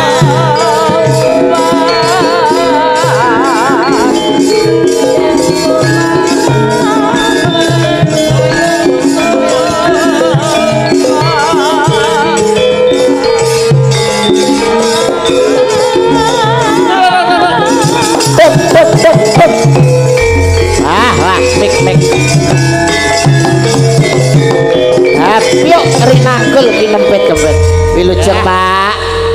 mik yuk rinangkul kinempet-kempet wilujeng Pak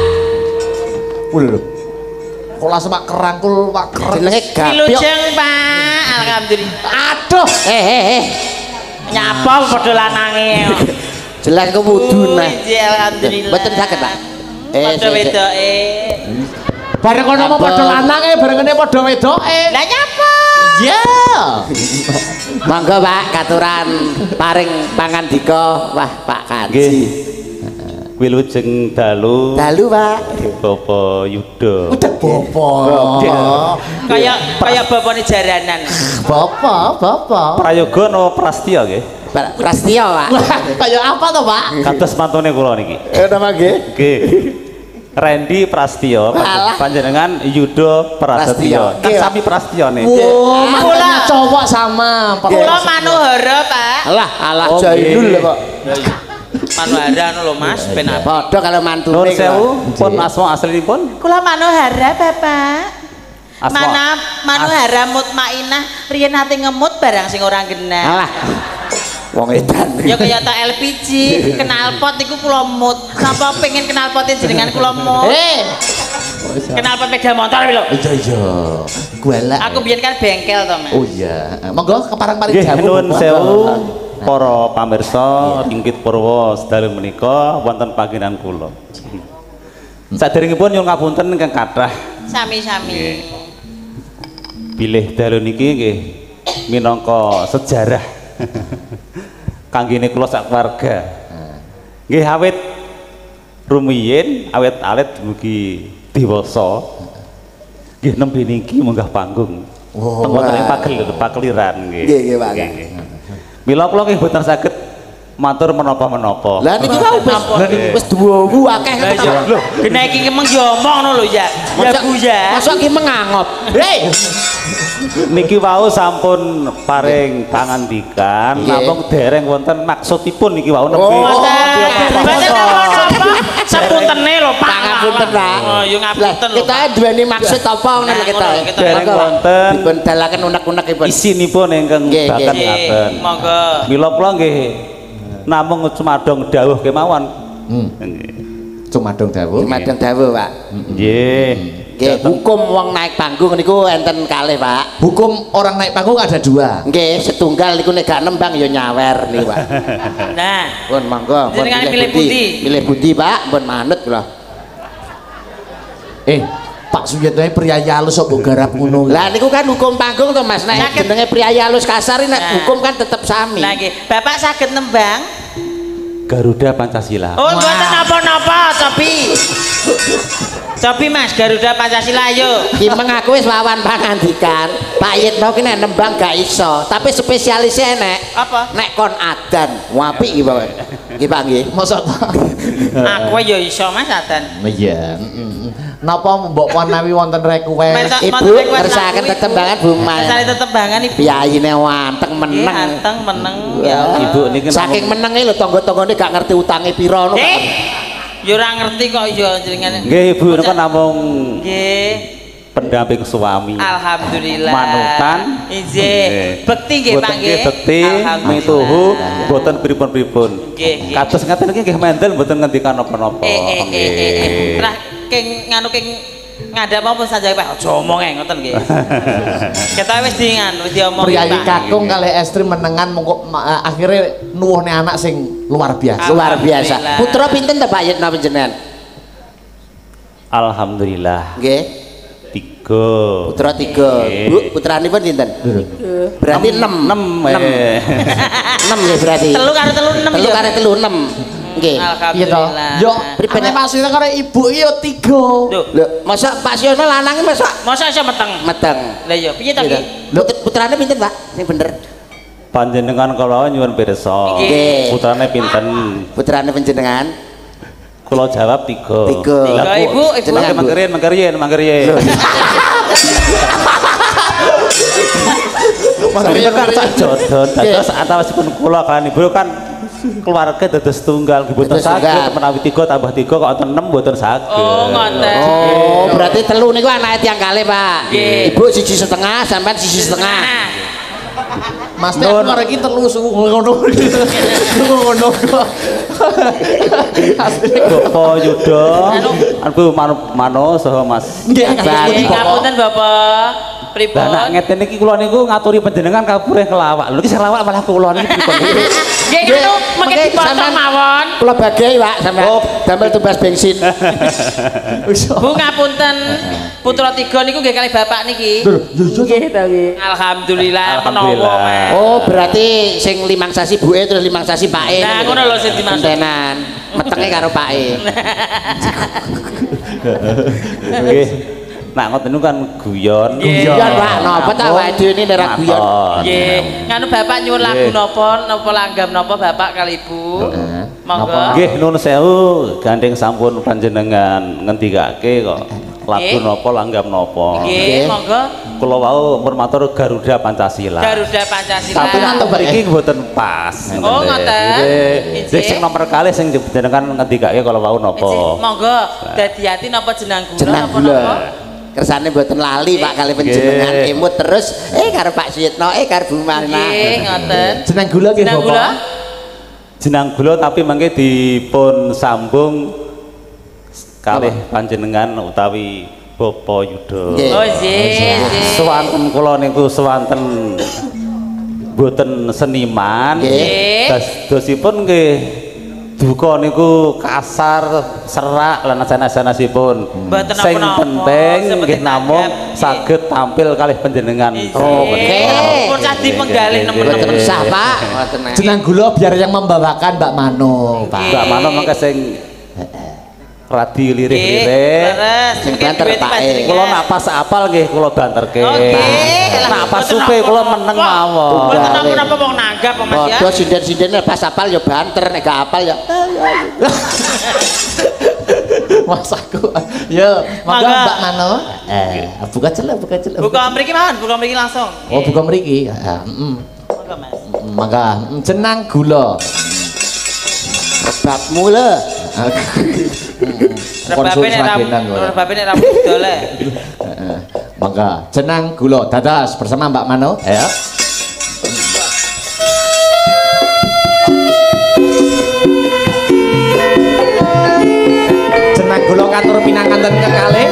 Kula semak kerangkul Pak jenenge gabyok wilujeng Pak alhamdulillah aduh nyapa padha lanange jelas kewudu nah alhamdulillah mboten saged Pak padha wedoke bareng kono mau padha lanange bareng kene padha wedoke lah nyapa ya monggo Pak katuran paring pangandika wah Pak Kaji wilujeng dalu Pak Bapak Yuda udah bapak kaya bapane jaranan bapak prayoga no prastya nggih Prastya Pak kaya apa to Pak kados mantune kula niki nama nggih nggih Randy Prastya panjenengan Yuda Prasetya kan sami prastyane kula cowok sama kula Manuhara Pak alah Jainul kok Manuhara lho Mas ben apa padha kalau mantune Nur sewu pun asma aslinipun kula Manuhara Bapak asma Manuhara Mutmainah riyen ate ngemut barang sing ora genah alah wong edan ya kaya tak LPG knalpot iku kula mut sapa pengen knalpote jenengan kula mut knalpot sepeda motor lho iya gua aku biyen kan bengkel to Mas oh iya monggo keparang-paring nggih nuwun sewu para pamirsa Tingkit Purwa sedaya menika wonten panggenan kula saderengipun nyuwun ngapunten ingkang kathah sami-sami bilih dalu niki nggih minangka sejarah kanggene kula sak keluarga nggih awit rumiyin awit alit mugi dewasa nggih nembe niki munggah panggung teng wonten pakliran nggih Pak mila kula nggih boten saged matur menapa-menapa lah niki wis duwu akeh lho kena iki meng diomong ngono lho ya Bu ya masuk ki mengangop niki wau sampun paring pangandikan namung dereng wonten maksudipun niki wau nembe sapuntene lho Pak pangapunten Pak yo ngapunten lho kita duweni maksud apa ngono kita dereng wonten dipun dalaken unek-unekipun isinipun ingkang bakat ngaten monggo mila kula nggih namung cumadong dawuh kemawon Cumadung dawuh. Cumadung dawuh, Pak. Nggih. Nggih, hukum wong naik panggung niku enten kalih, Pak. Hukum orang naik panggung ada 2. Nggih, setunggal niku nek gak nembang ya nyawer niku, Pak. Nah, Pun monggo, pun jenengan milih pundi? Milih pundi, Pak? Pun manut kula. Pak Suyitno priyayi alus kok mbok garap ngono. Lah niku kan hukum panggung to, Mas. Nek jenenge priyayi alus kasar nek hukum kan tetep sami. Lah nggih, Bapak saged nembang? Garuda Pancasila. Oh, mboten napa-napa, Cobi. Cobi Mas, Garuda Pancasila yo. Ki mengaku wis wawan pangandikan. Pak Yitno ki nek nembang gak iso, tapi spesialisnya nek Apa? nek kon adan. Apik iki, Pak. Nggih, Pak nggih. Mosok Aku yo iso Mas adan. iya. Napa mbok wanawi wonten request? Ibu ngersakaken tetembangan Bu Mas. Sale tetembangan Ibu. Piyayine wanteng meneng. Anteng meneng Ya, ya. Ibu niki saking menenge lho tangga-tanggane gak ngerti utange pira ngono. Ya ora ngerti kok ya jenengan. Nggih, Ibu niku namung Nggih. pendamping suami. Alhamdulillah. Manutan. Nggih. Bekti nggih Pak nggih. Bekti, Alhamdulillah. mituhu, boten pripun-pripun. Nggih, nggih. Kados ngaten iki nggih mendel boten ngendikan napa-napa. Terus king nganu king ngadap apa saja Pak? Aja omong ngoten nggih. Kita wis wis diomong. Priyayi kakung kali estri menengan mongko akhirnya nuwuhne anak sing luar biasa. Luar biasa. Putra pinten ta Pak Yitno panjenengan? Alhamdulillah. Nggih. 3. Putra 3. Bu, putranipun pinten? Berarti 6. 6 nggih berarti. 3 karo 3 6 3 karo 3 6. Nggih. Alhamdulillah. Yo, pripun maksudnya karo ibu yo 3. Lho, masa Pak Siono lanange masa Masa iso meteng? meteng. Lah iya, piye ta iki? Lho, putrane pinten, Pak? Sing bener. Panjenengan kula nyuwun pirsa. Nggih. Putrane pinten? Putrane panjenengan? Kula jawab 3. 3. Lah Ibu, Jenengan, Bu. Mangkeriyen. Mangkeriyen kan sak jodon. Dados antawasipun kula kan Ibu kan keluarga dados tunggal boten saged menawi 3 tambah 3 kok wonten 6 boten saged. Oh, ngoten. Oh, berarti 3 niku anake tiyang kalih, Pak. Nggih. Ibu 1,5, sampean 1,5. Mas Teh aku iki telu ngono. Ngono kok. Bapak Yuda, Bu Mano saha Mas. Nggih, Ngapunten Bapak. Pripun? Lah nek ngeten iki kula niku ngaturi panjenengan kapureh kelawak. Lho iki sing lawak malah kula niki pripun? Nggih ngono mengke dipotong mawon. Kula bagi, Pak, sampean. Damel tumbas bensin. Bu ngapunten. Putra 3 niku nggih kalih bapak niki. Nggih ta nggih. Alhamdulillah menawa Mas. Oh, berarti sing 5 sasi buke terus 5 sasi pake. Nah, ngono lho sing dimaksud. Tenan. Metenge karo pake. Nggih. Nak ngoten niku kan guyon. Guyon, Pak. Napa ta awake dhewe ini ora guyon. Nggih. Nganu bapak nyuwun lagu napa langgam napa bapak kali Ibu? Monggo. Nggih nuwun sewu gandeng sampun panjenengan ngendikake kok lagu napa langgam napa. Nggih, monggo. Kula wau pun matur Garuda Pancasila. Garuda Pancasila. Tapi nanti mriki mboten pas. Oh, ngoten. Nggih. Sing nomor kalih sing jenengan ngendikake kala wau napa? Monggo. Dadi ati napa jenang gula Jenang napa gula. napa? Kersane mboten lali Pak kali panjenengan emut terus karo Pak Suyitno karo Bu Mana. Nggih, ngoten. Jeneng gula nggih Jenang gula? Bapak. Jenang gula tapi mangke dipun sambung kalih panjenengan utawi Bapak Yuda. Oh, nggih. Sewanten kula niku sewanten boten seniman. Nggih. Dosipun nggih duka niku kasar, serak lan sanes-sanesipun. Mboten Sing napa-napa, penting nggih seperti namung tanggap. saged tampil kalih panjenengan. Oke. Pun cadi penggalih Mboten nemen-nemen. sah, Pak. Mboten. Jeneng gula biar yang membawakan Mbak Mano, Pak. Mbak Mano mangke sing radi lirik-lirik. Leres. Sing banter Pak. Kula nak pas apal nggih kula banterke. Oke. Nak pas supe kula meneng mawon. Mboten napa-napa wong nanggap kok Mas ya. Padha sinden-sinden pas apal ya banter nek gak apal ya. Mas aku. Yo, monggo Mangga. Mbak Mano. Buka celuk, buka celuk. Buka mriki mawon, buka mriki langsung. Oh, buka mriki. Monggo Mas. Mangga jenang gula. Rebabmu le. Rebabe nek rambut dole. Mangga jenang gula dadas bersama Mbak Mano. Ya. katur pinanganten kekalih.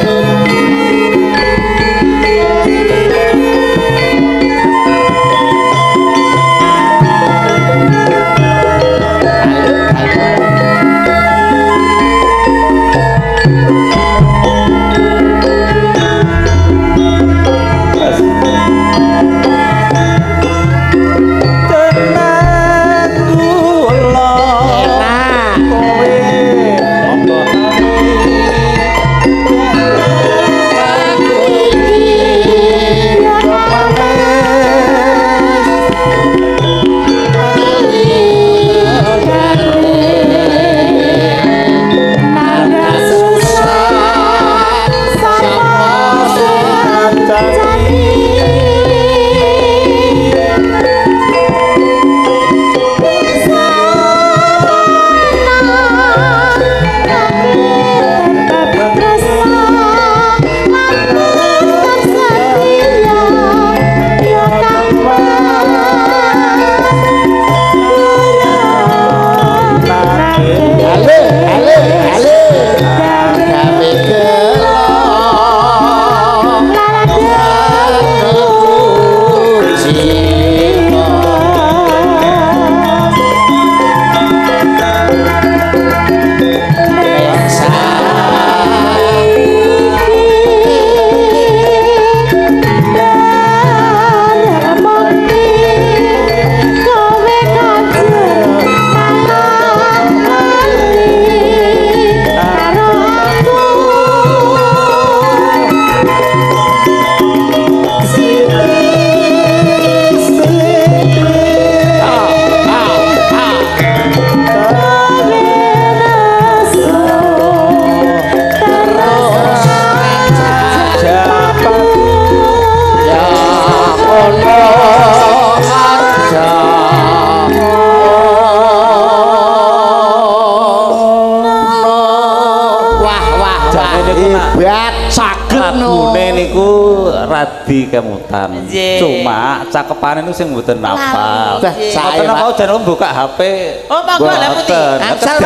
Radi kemutan. Cuma cakepane niku sing mboten hafal. Saya mboten mau jan buka HP. Oh, monggo lha putih. Angsal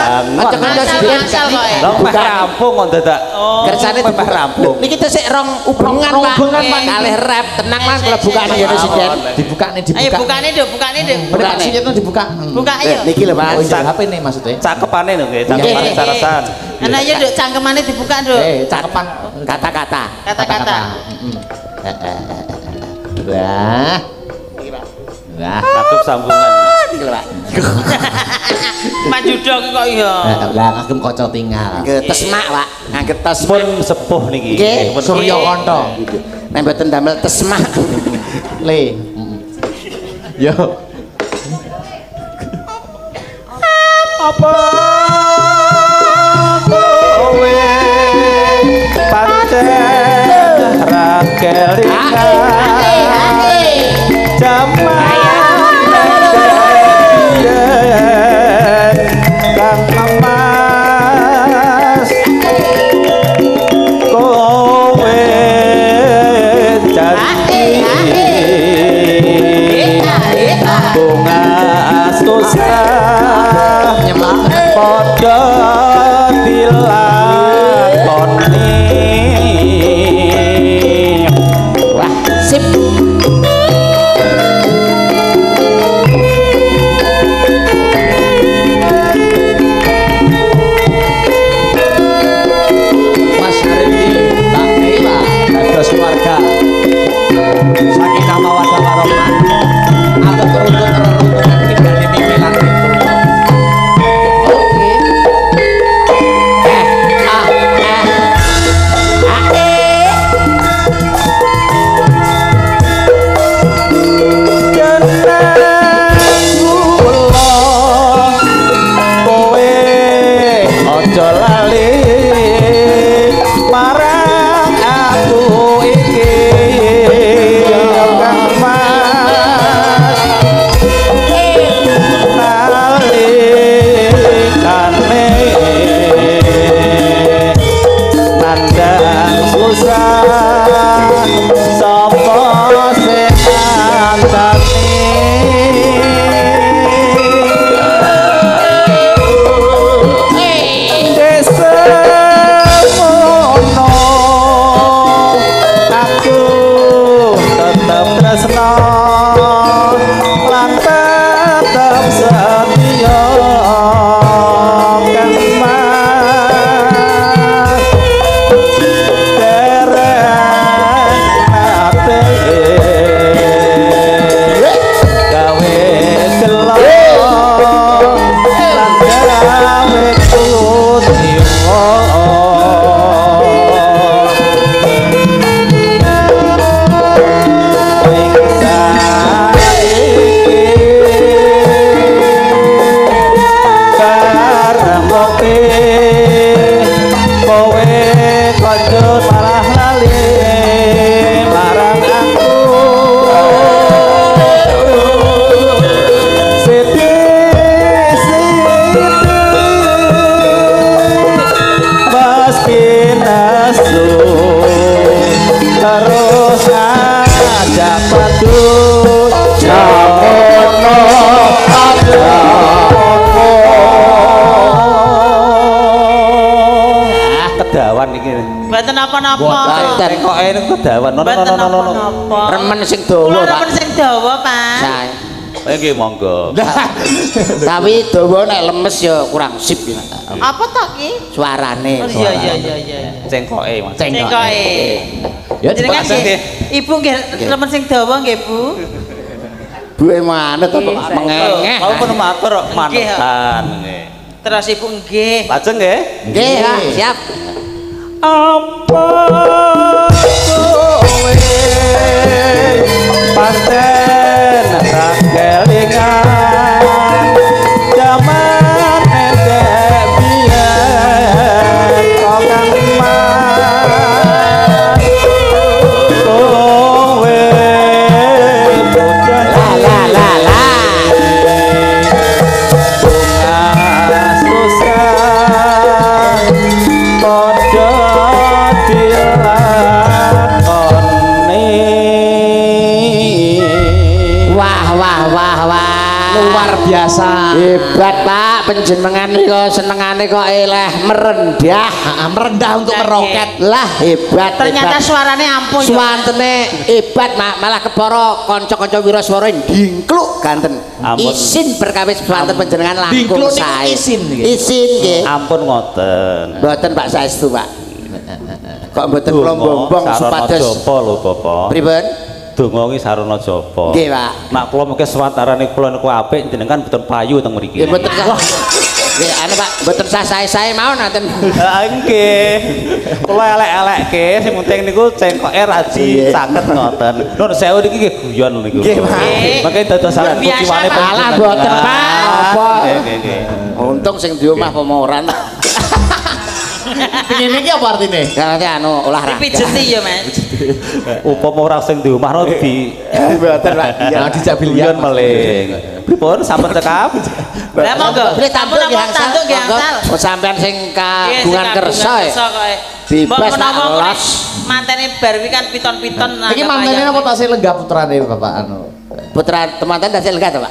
Pak. Rampung kok dadak. Kersane Pak rampung. Niki tesik rong hubungan Pak. Kalih rep tenang Mas kalau bukane ya Presiden. Dibukane Ayo bukane Duk, bukane Duk. Bukane itu dibuka. Buka ayo. Niki lho Mas. HP nih maksudnya. Cakepane lho nggih, cakepane sarasan. Ana ayo Duk, cangkemane dibuka Duk. Cakepan Kata-kata. Kata-kata. Wah. Wah, Katup sambungan. Niki lho Pak. Maju dong kok iya. lah ngagem kaca tinggal. Tesmak Pak. Ngangget tes Pun sepuh niki. Nggih, Pun Surya Kanto. nek mboten damel tesmak. Le. Yo. apa kowe pancen ra kelingan jaman kang emas kowe janji bunga susah padha dilakoni wah sip kowe konjur malah lali marang aku Siti meski nasu terus ngajak padu jamono ada kedawan iki. Mboten napa-napa. Kok ini kedawan. Mboten napa-napa. Remen sing dawa, Pak. Remen sing dawa, Pak. Sae. Nggih monggo. Tapi dawa nek lemes ya kurang sip ya. Apa to ki? Suarane. Oh iya. Cengkoke Mas. Cengkoke. Ya jenengan nggih. Ibu nggih remen sing dawa nggih, Bu. Bu manut apa mengengeh. Kau pun matur manutan nggih. Terus Ibu nggih. Lajeng nggih? Nggih, siap. Apa kowe pasten ra kelingan jaman endek biyen kok kang mas kowe bocah La susah padha luar biasa. Hebat Pak, panjenengan niku senengane kok eleh merendah. Merendah untuk meroket. Lah hebat. Ternyata suarane ampun. Suwantene hebat malah kepara kanca-kanca wiraswara dingkluk ganten. Isin berkawis suwanten panjenengan langkung sae. Isin nggih. Isin nggih. Ampun ngoten. Mboten Pak saestu Pak. Kok mboten kula mbombong supados. Apa lho Bapak? Pripun? Donga iki sarana japa. Nggih, Pak. Nek kula mengke swantarane kula niku apik jenengan mboten payu teng mriki. Nggih mboten. Nggih, anu Pak, mboten sah sae-sae mawon nanten. Nggih. Kula elek-elekke sing penting niku cengkoke raji saged ngoten. Nun sewu niki nggih guyon niku. Nggih, Pak. Mengke dadosan kiwane Alah mboten Pak. Apa? Nggih. Untung sing di omah pemoran. Pengene iki apa artine? Nanti anu olahraga. Dipijeti ya, Mas. Upama ora sing di omah no di Mboten Pak. Ya dijak guyon meling. Pripun sampun cekap? Lah monggo. Boleh tanduk nggih tanduk nggih angsal. Oh sampean sing kagungan kersa ya. Bebas los. Mantene bar iki kan piton-piton. Iki mantene apa tasih lenggah putrane Bapak anu? Putra temanten tasih lenggah to Pak?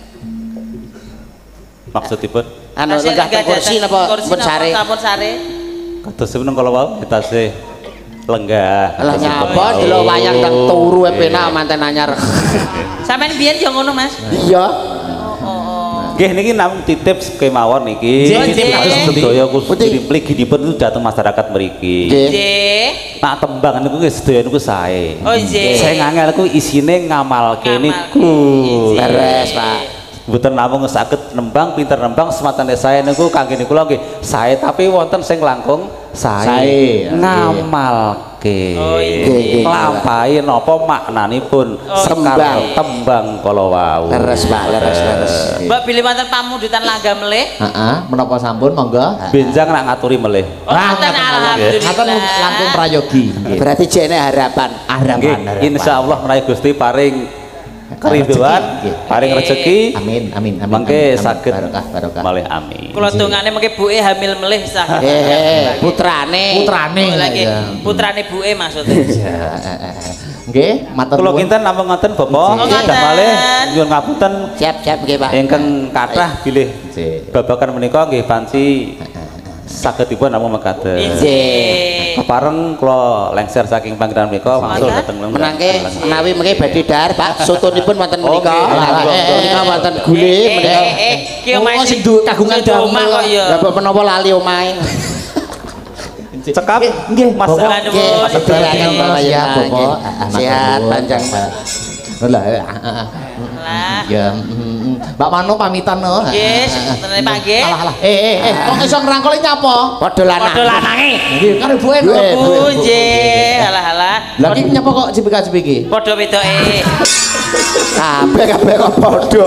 Maksudipun Anu lenggah teng kursi napa pun sare? Sampun sare. kados kalau wau tasih lenggah. Lah nyapa delok wayang teng turu penak manten anyar. Sampeyan biyen yo ngono, Mas? Iya. Nggih niki namung titip kemawon niki. Kados sedaya kula mliginipun itu dateng masyarakat mriki. Nggih. Nak tembang niku nggih sedaya niku sae. Oh nggih. Sing angel ku isine ngamalke niku. Beres, Pak. Mboten namung saged nembang pinter nembang sematane sae niku kangge kula nggih sae tapi wonten sing langkung sae ngamalke. Oh iya. Lampahi napa maknanipun Sembang tembang kala wau. Leres Pak, leres. Mbak bilih wonten pamundutan langga melih. Heeh, menapa sampun monggo. Benjang nak ngaturi melih. Wonten alhamdulillah. Ngaten langkung prayogi. Berarti jene harapan. Nggih, insyaallah menawi Gusti paring keriduan, paring rezeki. Amin. Mangke saged barokah. malih amin. Kula dongane mengke buke hamil melih saged. Putrane. Lagi putrane buke maksudnya. Nggih, matur Kula kinten namung ngoten Bapak. Kedah malih nyuwun ngapunten. Siap nggih Pak. Ingkang kathah bilih babakan menika nggih panci sagedipun namung mekaten. Nggih. Kepareng kula lengser saking panggilan menika wangsul dhateng menangke menawi mengke badhe dahar Pak sotonipun wonten menika. Menika wonten gule menika. Ki omahe sing kagungan omah kok ya. Lah kok menapa lali omahe. cekap nggih Mas Nggih, sedherek ya Bapak. Sehat panjang. Lah ya. Mbak Mano pamitan no. Nggih, sebenarnya Pak nggih. Alah. Kok iso ngrangkul nyapa? Padha lanange. Nggih, kan ibuke no. Bu nggih. Alah. Lah iki nyapa kok cipika-cipiki? Padha wedoke. Kabeh kok padha.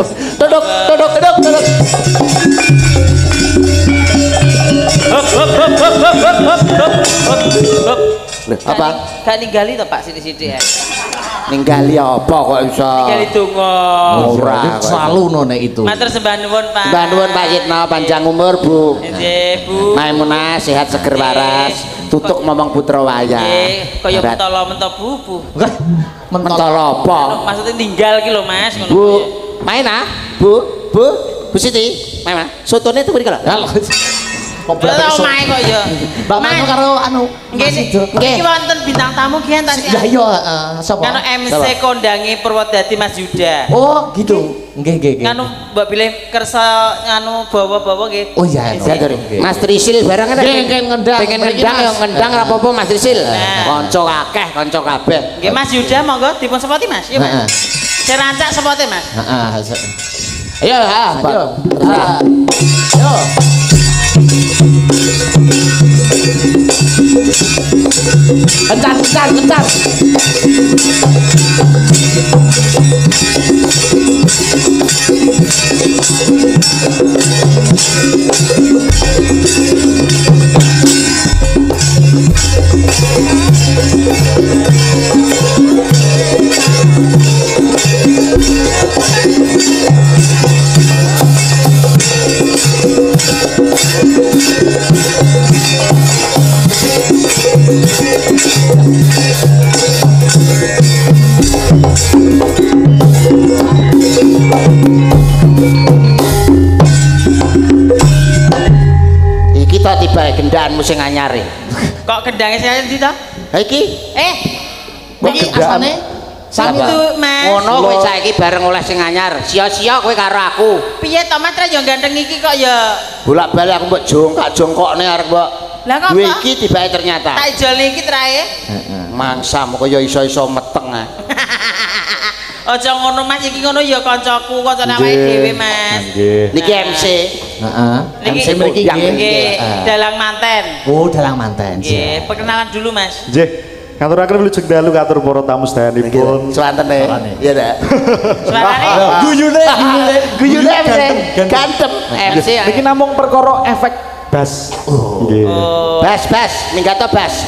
Duduk. Hop Apa? Gak ninggali to Pak sithik-sithik ya. Ninggali apa kok iso? Ninggali donga. Ora selalu nek itu. Matur sembah nuwun Pak. Mbah nuwun Pak Yitno panjang umur Bu. Nggih Bu. Maimunah sehat seger waras. Tutuk momong putra wayah. Nggih, kaya mentolo mento Bu. Mentolo apa? Maksudnya ninggal ki lho Mas ngono. Bu, main ah? Bu Siti, main. Sotone itu mriki lho. Kok Ora omahe kok ya. Mbak Manu karo anu. Nggih. Iki wonten bintang tamu ki enten. Ya iya, sapa? Kano MC kondangi Purwodadi Mas Yuda. Oh, gitu. Nggih. Nganu Mbak pilih kersa nganu bawa-bawa nggih. Oh iya, Mas Trisil barang kan ngendang. pengen ngendang ya ngendang ora apa-apa Mas Trisil. Kanca akeh, kanca kabeh. Nggih Mas Yuda monggo dipun sepoti Mas. Iya Mas. Saya rancak sepote Mas. Heeh. Ayo, ayo. Yo. Kencan. Iki tak tiba gendaanmu sing anyare. Kok kendangnya saya ndi to? Ha iki Iki asane Sami tuh Mas. ngono kowe saiki bareng oleh sing anyar. Sia-sia kowe karo aku. Piye to Mas Tra yo ganteng iki kok ya. Bolak-balik aku mbok jongkok-jongkokne arep mbok. Lah kok duwe iki tibae ternyata. Tak ijolne iki trae. Mangsam kaya iso-iso meteng ah. Aja ngono Mas iki ngono ya kancaku, kancane awake dhewe Mas. Nggih. Niki MC. Heeh. Niki mriki nggih dalang manten. Oh, dalang manten. Nggih, perkenalan dulu Mas. Nggih. Ngaturaken wilujeng dalu katur para tamu sedayanipun. Swantene. Iya dah. Suarane Guyune MC. Gantem MC. Niki namung perkara efek bas. Nggih. Bas, minggato bas.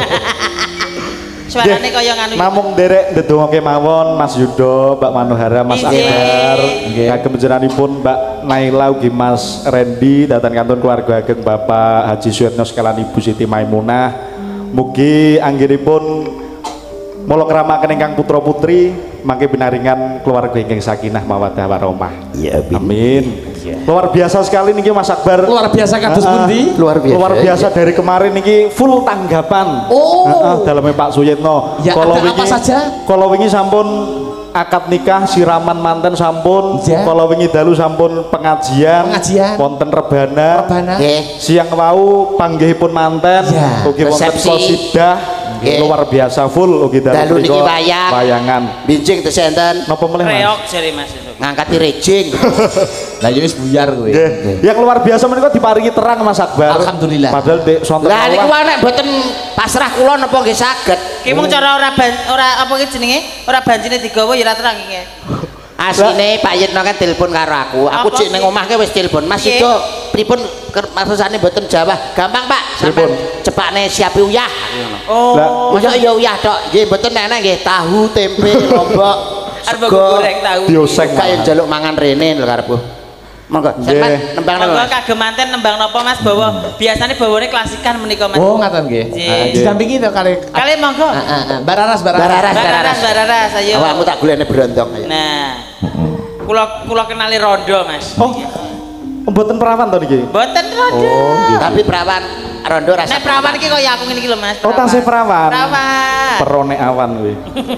Suarane kaya nganu. Namung derek ndedongoke mawon Mas Yudo, Mbak Manohara, Mas Akbar, kagem panjenenganipun Mbak Naila ugi Mas Randy dhateng kantun keluarga ageng Bapak Haji Suyatno sekalian Ibu Siti Maimunah. Mugi anggenipun mula kramaken ingkang putra putri mangke binaringan keluarga ingkang sakinah mawaddah warahmah. Iya, amin. Luar biasa sekali niki Mas Akbar. Luar biasa kados pundi? Luar biasa. Luar biasa dari kemarin niki full tanggapan. Oh. Dalamnya Pak Suyitno. Ya, ada apa saja? Kalau wingi sampun akad nikah siraman manten sampun. Ya. Kalau wingi dalu sampun pengajian. Wonten rebana. Nggih. Siang wau panggihipun manten. Ya. Ugi wonten Resepsi. qasidah. Luar biasa full ugi Dalu niki mriku wayang. wayangan. Bincing tese enten Napa meneh Mas? Reok jare Mas. ngangkati rejing. Lah ya wis buyar kowe. Nggih. Yang luar biasa menika diparingi terang Mas Akbar. Alhamdulillah. Padahal dek sonten Lah niku Allah. nek mboten pasrah kula napa nggih saged. Ki mung cara ora apa ki jenenge? Ora banjine digawa ya ora terang iki. Asline Pak Yitno kan telepon karo aku. Aku Apa cek ning sih? omah ke wis telepon. Mas Nggih. itu pripun maksudane mboten Jawa. Gampang Pak, sampean cepakne siapi uyah. Oh. Lah, Masa ya uyah tok. Nggih mboten enak nggih tahu, tempe, lombok, Arep sego. goreng tahu. Dioseng. Kaya njaluk mangan rene lho karepku. Monggo, sampean nembang Monggo Mas. kagem manten nembang napa Mas bawa biasanya bawane klasikan menika Mas. Oh, ngaten nggih. Nggih. Didampingi to kali. Kali monggo. Bararas. Bararas ayo. Awakmu tak golekne berondong ayo. Nah. Kula kenali rondo Mas. Oh. Mboten perawan to niki. Mboten rondo. Tapi perawan rondo rasa. Nek perawan iki kaya aku ngene iki lho Mas. Oh, tasih perawan. Perawan. Perone awan kuwi.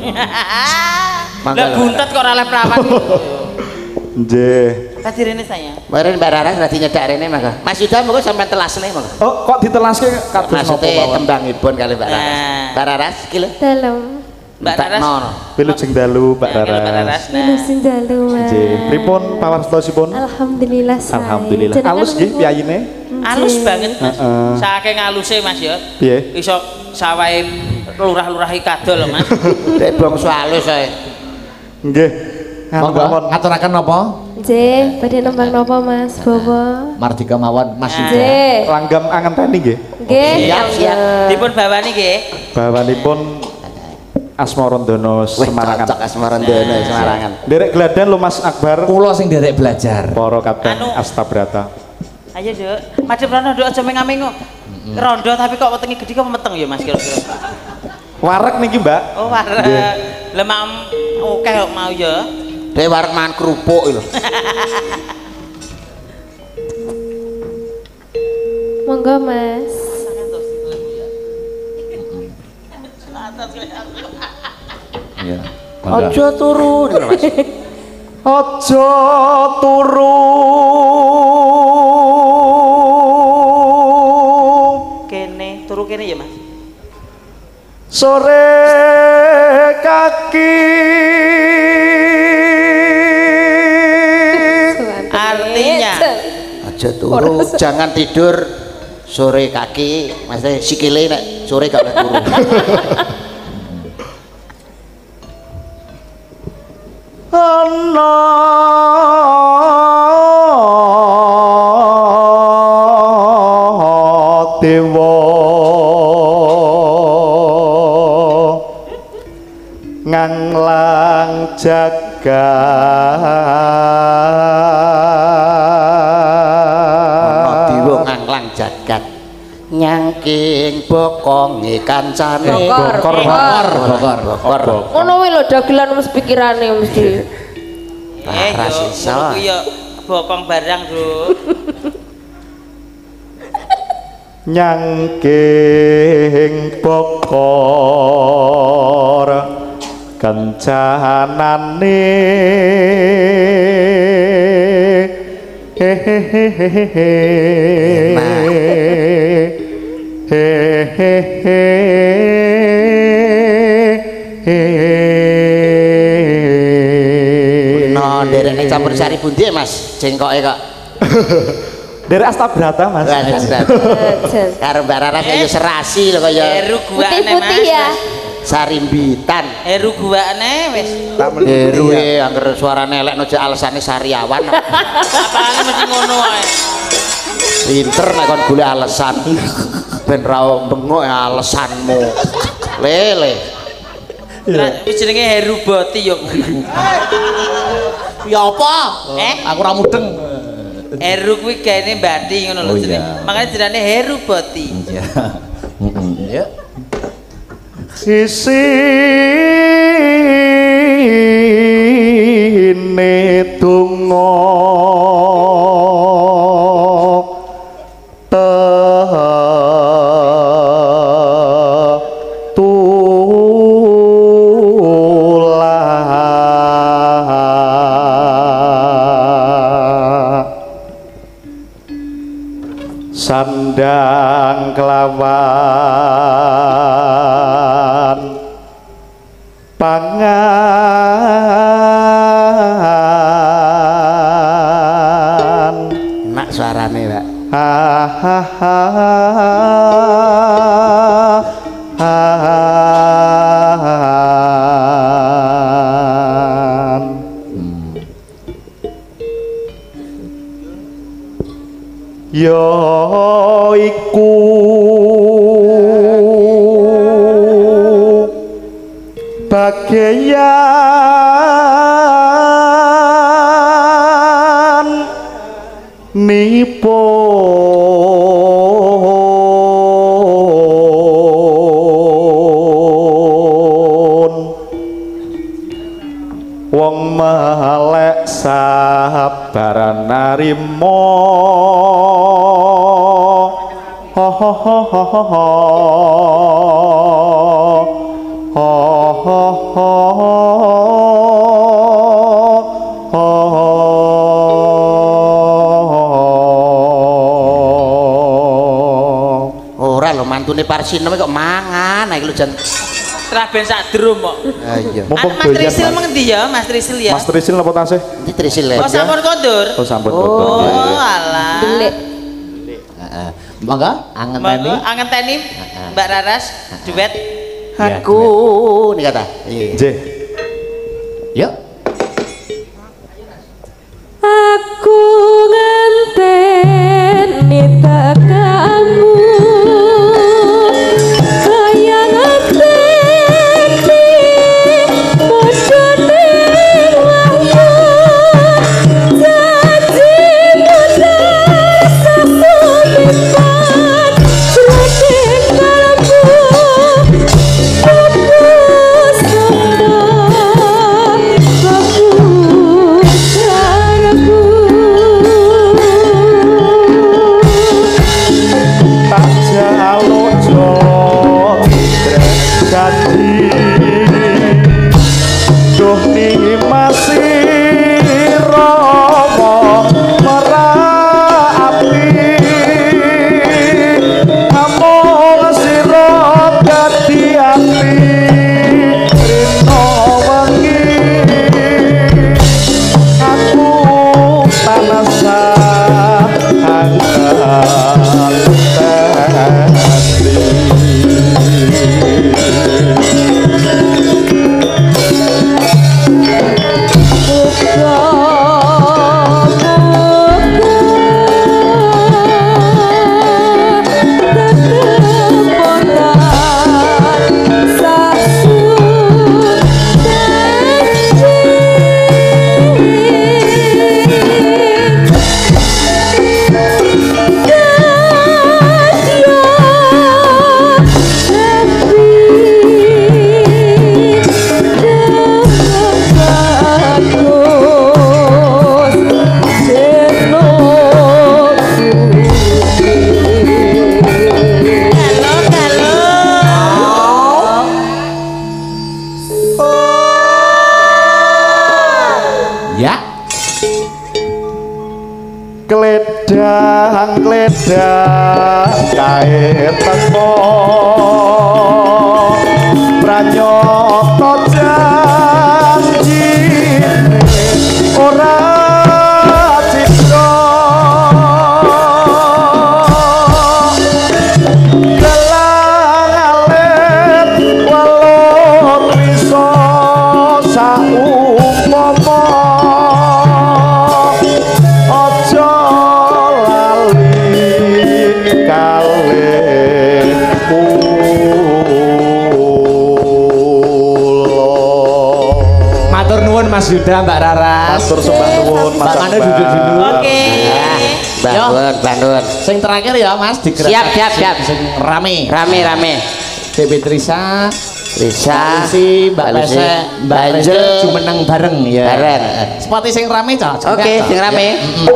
Lah buntet kok ora oleh perawan. Nggih. Tadi rene saya. Maren Mbak Raras radi nyedak rene monggo. Mas Yuda monggo sampean telasne monggo. Oh, kok ditelaske kados napa Maksudnya mawon? tembangipun kali Mbak Raras. Nah. Mbak Raras iki lho. Dalam Mbak Raras. Nono. Wilujeng dalu Mbak Nah, kalau Mbak Raras. Raras. Nah. Ilusin dalu mas. Nggih. Pripun pawartosipun? Alhamdulillah saya. Alhamdulillah. Jenengan Alus nggih menurut- piyayine? Alus banget Mas. Heeh. Saking aluse Mas ya. Piye? Iso sawahe lurah-lurah iki kadol lho Mas. Dek bangsa alus ae. Nggih. Monggo Monggo. ngaturaken napa? J, badhe nembang napa mas? Bobo. Mardika mawon Mas J. Yuda. Langgam angen tani nggih. Nggih. Siap. Dipun bawani nggih. Bawanipun Asmarandono Semarangan. Cocok Asmarandono Semarangan. Derek Gladan lo Mas Akbar. Kula sing derek belajar. Para Kapten Anu. Astabrata. Ayo, Duk. Madhep rono, Duk, aja mengamingu. Rondo tapi kok wetenge gedhi kok meteng ya, Mas kira-kira. Warek niki, Mbak. Oh, wareg. Lemam oke kok mau ya. Dek wareg mangan kerupuk lho. Monggo Mas. Iya. Aja turu lho Mas. Aja turu. Kene, turu kene ya, Mas. Sore kaki. Artinya Aja turu, jangan tidur sore kaki, maksudnya sikile nek sore gak boleh turu. Ana dewa nganglang jagat. Dewa nganglang jagat. Nyangking bokonge kancane. Bokor. Ngono wae lho dagelan mesti pikirane mesti. Ras yo, iso. ngono ku ya bokong barang, Duk. Nyangking bokor kencanane No, derek campur sari pundi Mas? Jengkoke kok. dari Astabrata Mas. Karo Mbak Raras kaya serasi lho kaya Heru guane, Putih-putih Mas. ya. sarimbitan. Heru guane wis. Heru angger suarane elek no alesane Sariawan. Apane mesti ngono ae. Pinter nek kon golek alasan. Ben ra bengok alasanmu. Lele. Wis jenenge Heru Boti yo. Ya apa? Aku ora mudeng. Heru kuwi gaene mbati ngono lho Oh, jenenge. iya. Makane jenenge Heru Boti. Iya. Ya. Isine donga sandang kelawan pangan Enak suarane, Pak. ya iku bagaian nipun wong melek sabaran narimo ho ho ho ho ho ho ho ho ho Ora lho mantune Parsinem kok mangan iki lho jan. Traben sak drum kok. Ha iya. mumpung Mas doyan Trisil Mas. mengendi ya, Mas Trisil ya? Mas Trisil napa tasih Iki trisil ya. Oh, sampun kondur. oh sampun Oh, alah. Delik. Heeh. Monggo angenteni. Monggo angenteni Mbak Raras duet. Aku nih kata. Iya. nggih Yuk. Aku ngenteni tekamu Kledang kae teko pranyata janjine ora citra gelang alit walon bisa saumpama aja matur nuwun Mas Yuda, Mbak Rara. Matur sembah nuwun Mas. Mbak Mane duduk dulu. Oke. Bangun. Sing terakhir ya Mas digerak. Siap. Sing rame. Dewi Trisa, si Mbak Pese, Mbak Reza jumeneng bareng ya. Bareng. Seperti sing rame cocok. Oke, sing rame.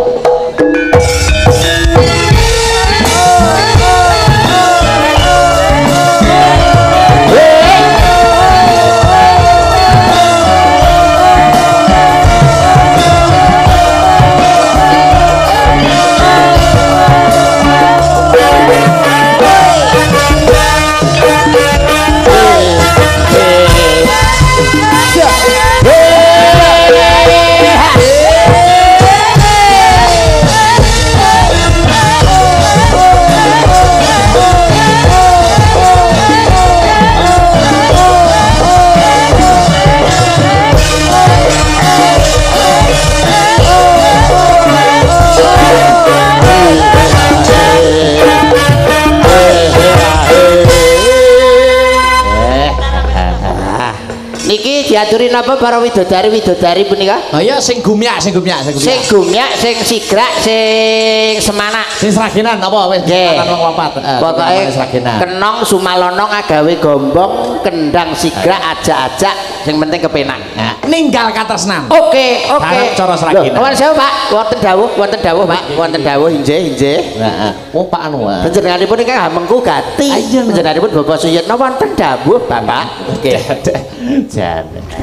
Niki diaturin apa para widodari punika? Oh iya sing gumyak. Sing gumyak, sing sigrak, sing semanak. Sing sragenan apa wis Nggih. wong papat. Pokoke kenong sumalonong agawe gombong, kendang sigrak ajak-ajak, sing penting kepenak. Ninggal katresnan. Oke. Harap cara sragenan. Nuwun sewu, Pak. Wonten dawuh, Pak. Wonten dawuh injih. Heeh. Oh Pak Anu. Panjenenganipun ingkang hamengku gati. Panjenenganipun Bapak Suyitna wonten dawuh, Bapak. Nggih. Jan.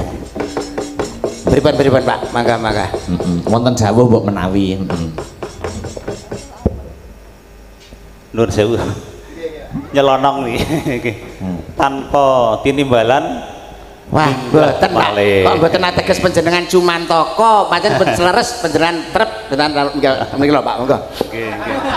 Pripun Pak? Mangga. Wonten dawuh mbok menawi. Nur sewu. Nyelonong nih. Tanpa tinimbalan. Wah, mboten Pak. Kok mboten ateges panjenengan Cumantaka, pancen ben sleres panjenengan trep tenan mriki lho Pak, monggo. Nggih.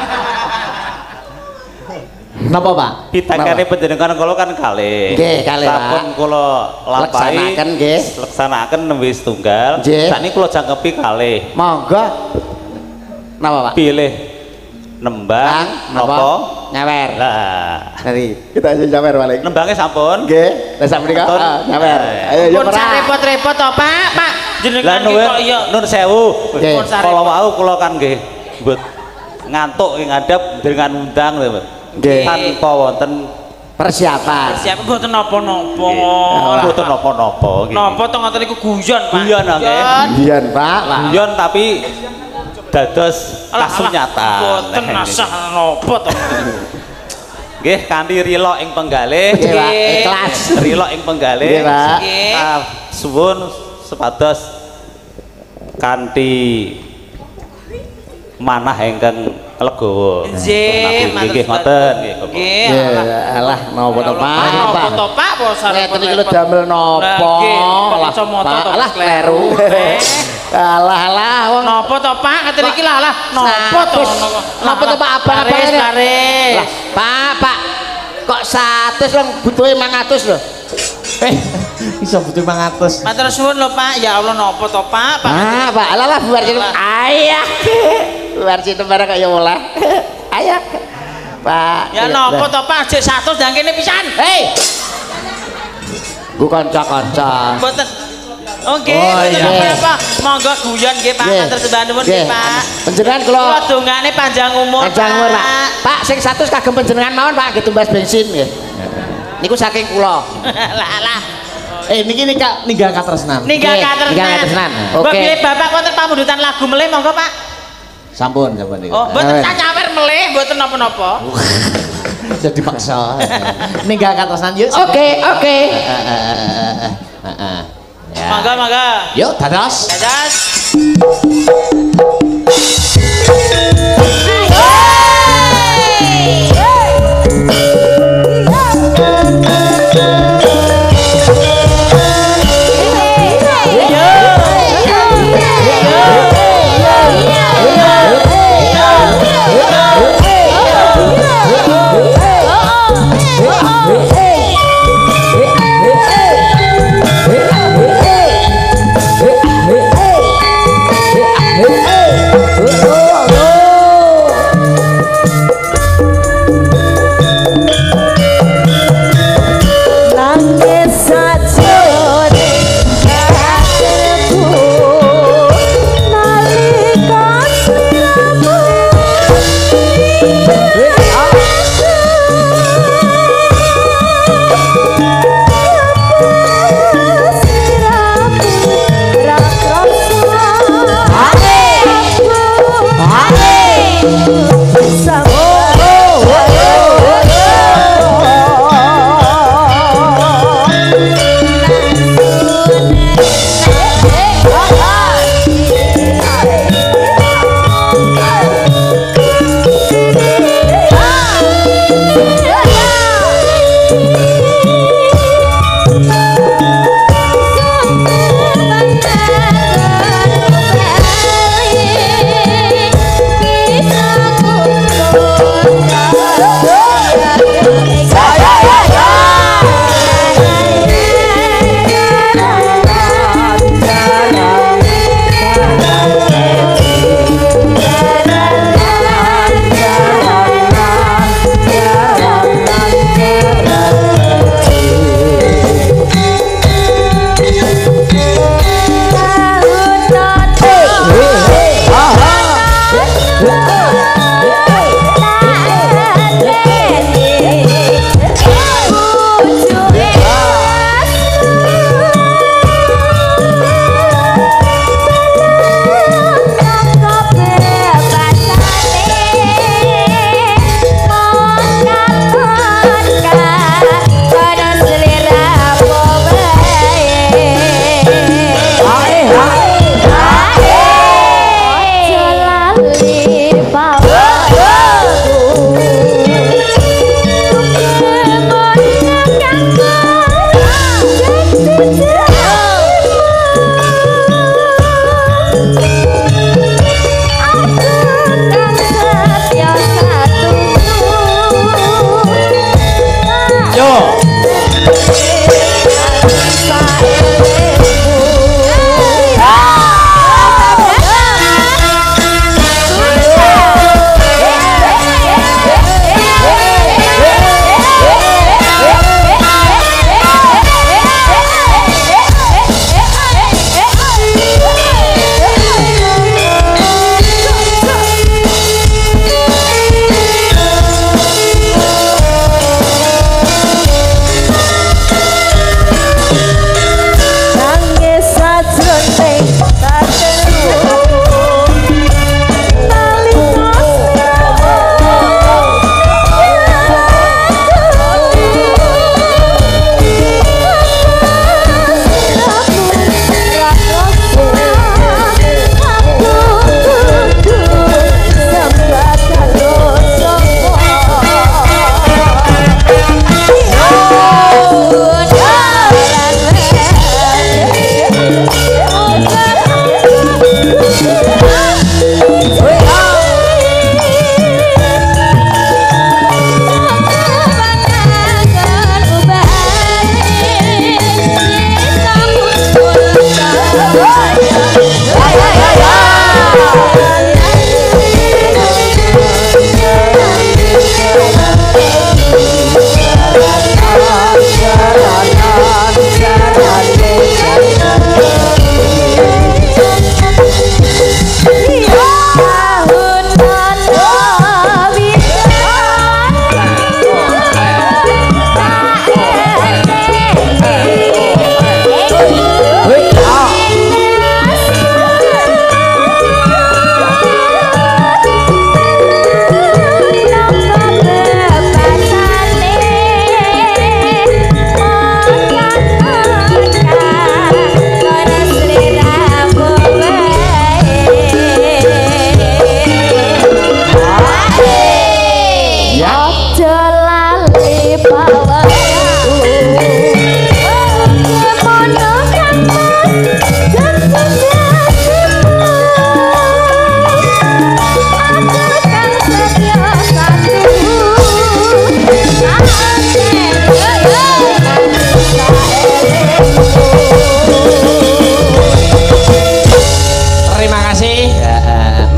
Napa Pak? Pitakane panjenengan kula kan kalih. Nggih, kalih Pak. Sampun kula lampahi. Laksanaken nggih. Laksanaken nembe setunggal. Nggih. Sakniki kula jangkepi kalih. Monggo. Napa Pak? Pilih nembang napa nyawer. Lah, Dari Kita aja nyawer balik. nembange sampun. Nggih, lah sak menika nyawer. Ayo yo Pun repot-repot to, Pak. Pak, Lah jenengan iki nuwun kok iya. Nur sewu. Nggih. Kala wau kula kan nggih mbut ngantuk ing ngadep dengan undang lho. Nggih. Tanpa wonten persiapan. Siapa mboten napa-napa. mboten napa-napa nggih. Napa to ngoten niku guyon, Pak. Guyon, nggih. Biyen Pak. Guyon tapi dados kasunyatan. Mboten asah napa to. Nggih kanthi rila ing penggalih. Nggih, Pak. Ikhlas. Rila ing penggalih. Nggih, Pak. Nggih. Suwun sepados kanthi manah ingkang legawa. Nggih, Nggih ngoten nggih. Nggih. Alah napa to Pak? Napa to, Pak? Ngeten iki lho damel napa? Lah, kacamata to, Alah kleru. Alah wong Napa to, Pak? Ngeten iki lah napa to? Napa to Pak? Abang-abang Laris. Lah, Pak. Kok 100 lho butuhe 500 lho. Iso butuh 500. Matur suwun lho, Pak. Ya Allah napa to, Pak? Pak, alah buar sini. Ayah. Buar sini barang kaya oleh. Ayah. Pak. Ya napa to, Pak? Jek 100 ndang kene pisan. Hei. Ku kanca-kanca. Mboten. Oke, Oh, mboten iya. apa-apa. Monggo guyon nggih, Pak. Nggih. Matur sembah nuwun Nggih. nggih, Pak. Panjenengan Kula kula dongane panjang umur, panjang umur, Pak. Pak sing 100 kagem panjenengan mawon, Pak, nggih tumbas bensin nggih. Niku saking kula. Lah. Niki ninggal katresnan. Ninggal Nggih, katresnan. ninggal katresnan. Mbok Oke. pilih Bapak wonten pamundutan lagu melih monggo, Pak. Sampun niku. Oh, mboten sak nyawer melih, mboten napa-napa. Jadi paksa. Ninggal katresnan yuk. Oke. Ya. Mangga. Yuk dados. Dadas.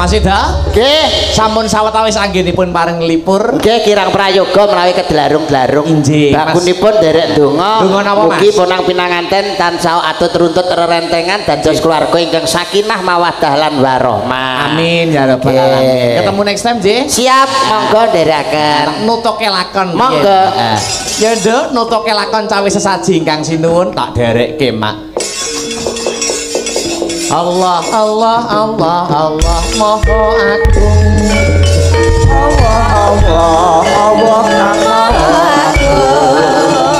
Mas Ida nggih sampun sawetawis anggenipun paring lipur nggih kirang prayoga menawi kedlarung-larung inggih bakunipun derek donga donga napa Mas mugi ponang pinanganten tansah atut runtut rerentengan dados keluarga ingkang sakinah mawaddah lan warahmah amin ya rabbal alamin ketemu next time nggih siap monggo ndherekaken nutuke lakon monggo ya nduk nutuke lakon cawe sesaji ingkang sinuwun tak derekke mak Allah Allah Allah Allah Maha Agung Allah Allah Allah Maha Agung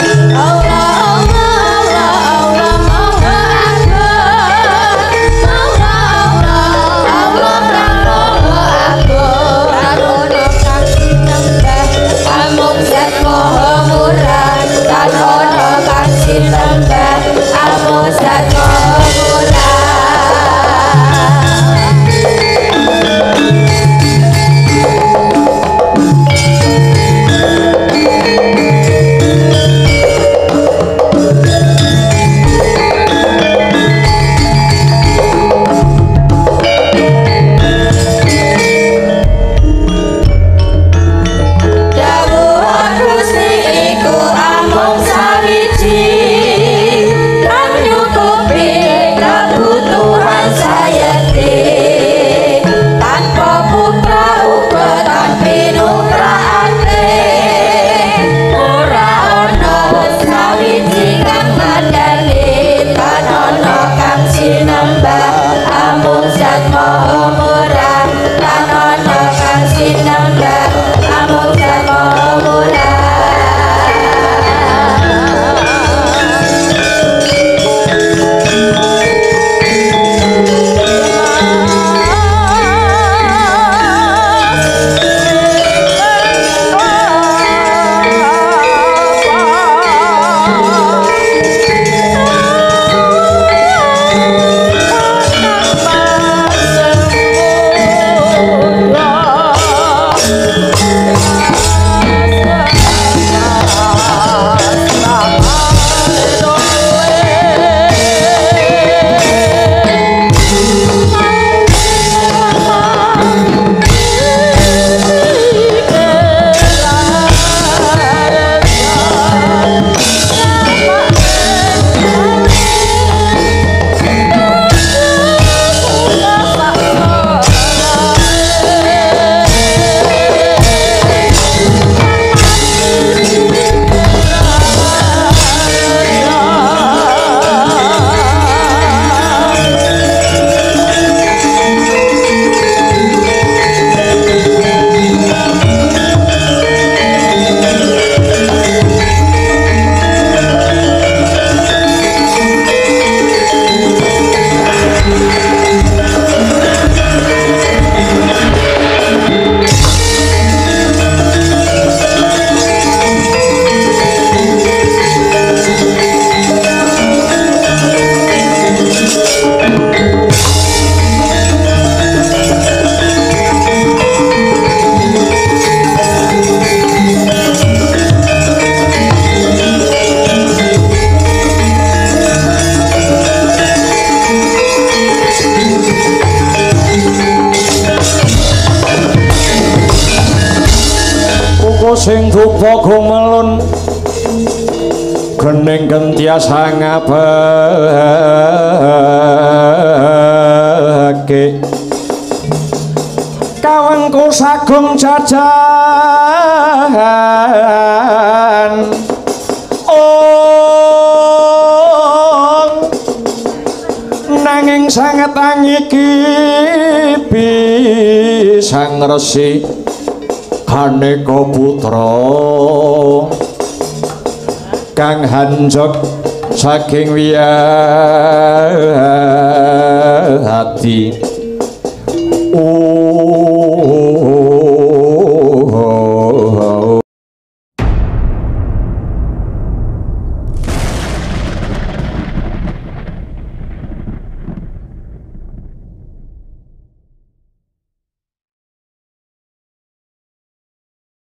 sing dupa gumelun gening gentiasa ngabake kawengku sagung jajan nanging sanget angiki bisa ngresi Haneka putra kang hanjok saking wiyadi